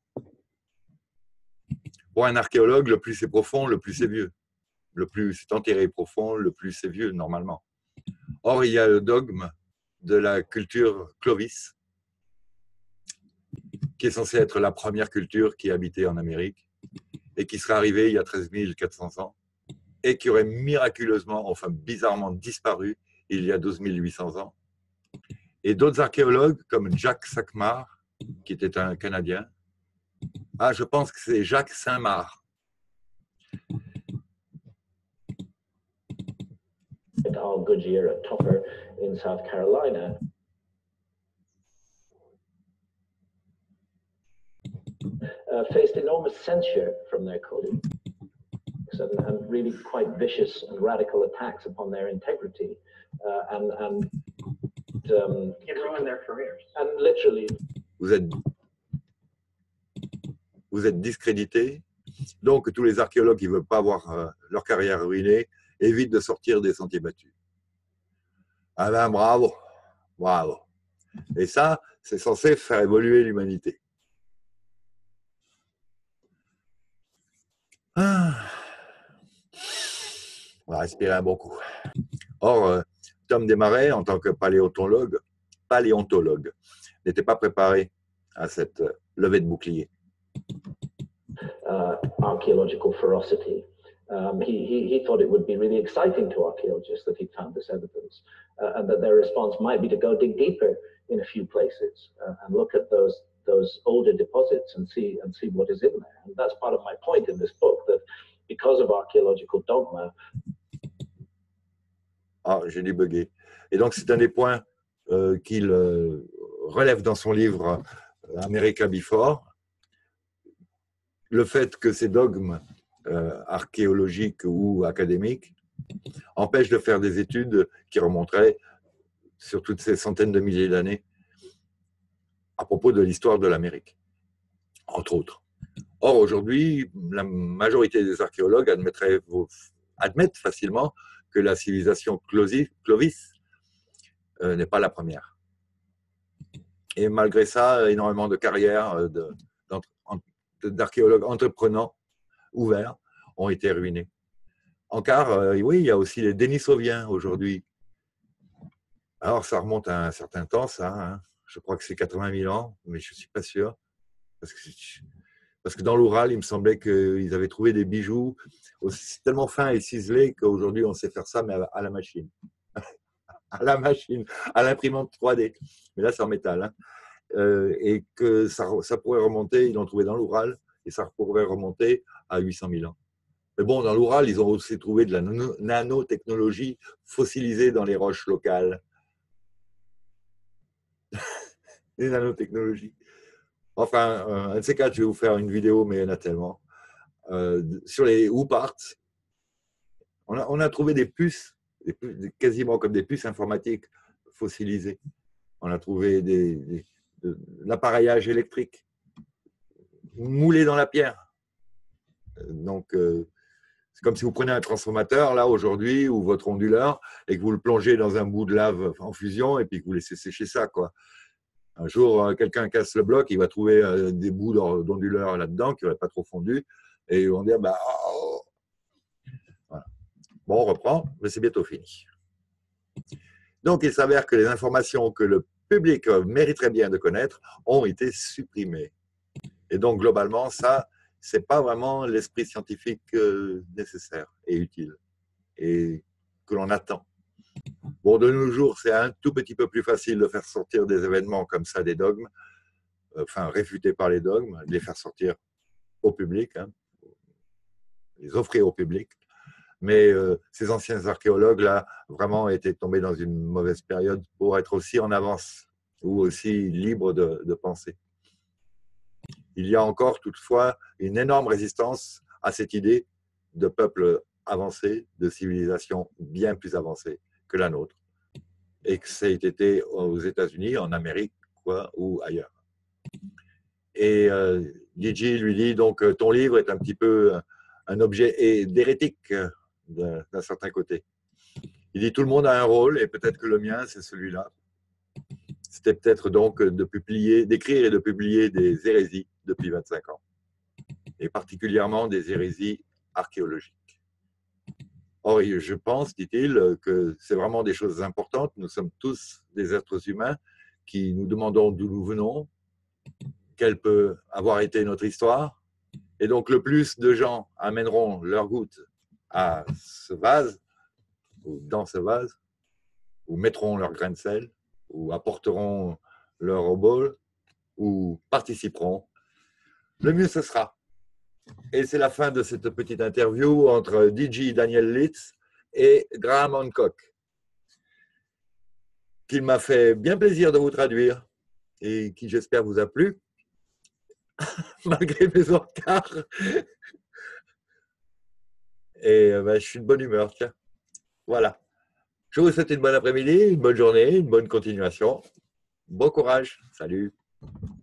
Pour un archéologue, le plus c'est profond, le plus c'est vieux. Le plus c'est enterré profond, le plus c'est vieux, normalement. Or, il y a le dogme de la culture Clovis, qui est censée être la première culture qui habitait en Amérique et qui serait arrivée il y a 13 400 ans et qui aurait miraculeusement, enfin bizarrement disparu il y a 12 800 ans. Et d'autres archéologues, comme Jack Sackmar, qui était un Canadien, je pense que c'est Jacques Saint-Marc. Al Goodyear at Tupper in South Carolina. Faced enormous censure from their colleagues and really quite vicious and radical attacks upon their integrity and it ruined their careers. And literally, vous êtes discrédité, donc tous les archéologues qui ne veulent pas avoir leur carrière ruinée évitent de sortir des sentiers battus. Ah ben bravo, bravo. Et ça, c'est censé faire évoluer l'humanité. On va respirer un bon coup. Or, Tom Desmarais, en tant que paléontologue, n'était pas préparé à cette levée de bouclier. Archaeological ferocity. He thought it would be really exciting to archaeologists that he'd found this evidence and that their response might be to go dig deeper in a few places and look at those older deposits and see what is in there. And that's part of my point in this book, that because of archaeological dogma. J'ai dû bugger. Et donc, c'est un des points qu'il relève dans son livre America Before, le fait que ces dogmes archéologiques ou académiques empêchent de faire des études qui remonteraient sur toutes ces centaines de milliers d'années à propos de l'histoire de l'Amérique, entre autres. Or, aujourd'hui, la majorité des archéologues admettent facilement que la civilisation Clovis n'est pas la première. Et malgré ça, énormément de carrières d'archéologues entreprenants ouverts ont été ruinés. Encore, oui, il y a aussi les Denisoviens aujourd'hui. Alors, ça remonte à un certain temps, ça. Hein. Je crois que c'est 80 000 ans, mais je ne suis pas sûr. Parce que dans l'Oural, il me semblait qu'ils avaient trouvé des bijoux aussi tellement fins et ciselés qu'aujourd'hui, on sait faire ça, mais à la machine. À la machine, à l'imprimante 3D. Mais là, c'est en métal. Hein. Et que ça pourrait remonter, ils l'ont trouvé dans l'Oural, et ça pourrait remonter à 800 000 ans. Mais bon, dans l'Oural, ils ont aussi trouvé de la nanotechnologie fossilisée dans les roches locales. Les nanotechnologies. Enfin, un de ces quatre, je vais vous faire une vidéo, mais il y en a tellement. Sur les Houparts, on a trouvé des puces, quasiment comme des puces informatiques fossilisées. On a trouvé de l'appareillage électrique moulé dans la pierre. Donc, c'est comme si vous prenez un transformateur, là, aujourd'hui, ou votre onduleur, et que vous le plongez dans un bout de lave en fusion, et puis que vous laissez sécher ça, quoi. Un jour, quelqu'un casse le bloc, il va trouver des bouts d'onduleur là-dedans qui n'auraient pas trop fondu, et ils vont dire, bah, oh. Voilà. Bon, on reprend, mais c'est bientôt fini. Donc, il s'avère que les informations que le public mériterait bien de connaître ont été supprimées. Et donc, globalement, ça, ce n'est pas vraiment l'esprit scientifique nécessaire et utile, et que l'on attend. Bon, de nos jours, c'est un tout petit peu plus facile de faire sortir des événements comme ça, des dogmes, enfin, réfutés par les dogmes, de les faire sortir au public, hein, les offrir au public. Mais ces anciens archéologues-là, vraiment, étaient tombés dans une mauvaise période pour être aussi en avance ou aussi libres de penser. Il y a encore toutefois une énorme résistance à cette idée de peuple avancé, de civilisation bien plus avancée que la nôtre, et que ça ait été aux États-Unis, en Amérique, quoi, ou ailleurs. Et Gigi lui dit donc ton livre est un petit peu un objet d'hérétique d'un certain côté. Il dit tout le monde a un rôle et peut-être que le mien c'est celui-là. C'était peut-être donc d'écrire et de publier des hérésies depuis 25 ans, et particulièrement des hérésies archéologiques. Or, je pense, dit-il, que c'est vraiment des choses importantes. Nous sommes tous des êtres humains qui nous demandons d'où nous venons, quelle peut avoir été notre histoire. Et donc, le plus de gens amèneront leur goutte à ce vase, ou dans ce vase, ou mettront leur grain de sel, ou apporteront leur obol, ou participeront, le mieux ce sera. Et c'est la fin de cette petite interview entre DJ Daniel Litz et Graham Hancock, qu'il m'a fait bien plaisir de vous traduire et qui, j'espère, vous a plu, malgré mes retards. Et je suis de bonne humeur, tiens. Voilà. Je vous souhaite une bonne après-midi, une bonne journée, une bonne continuation. Bon courage. Salut.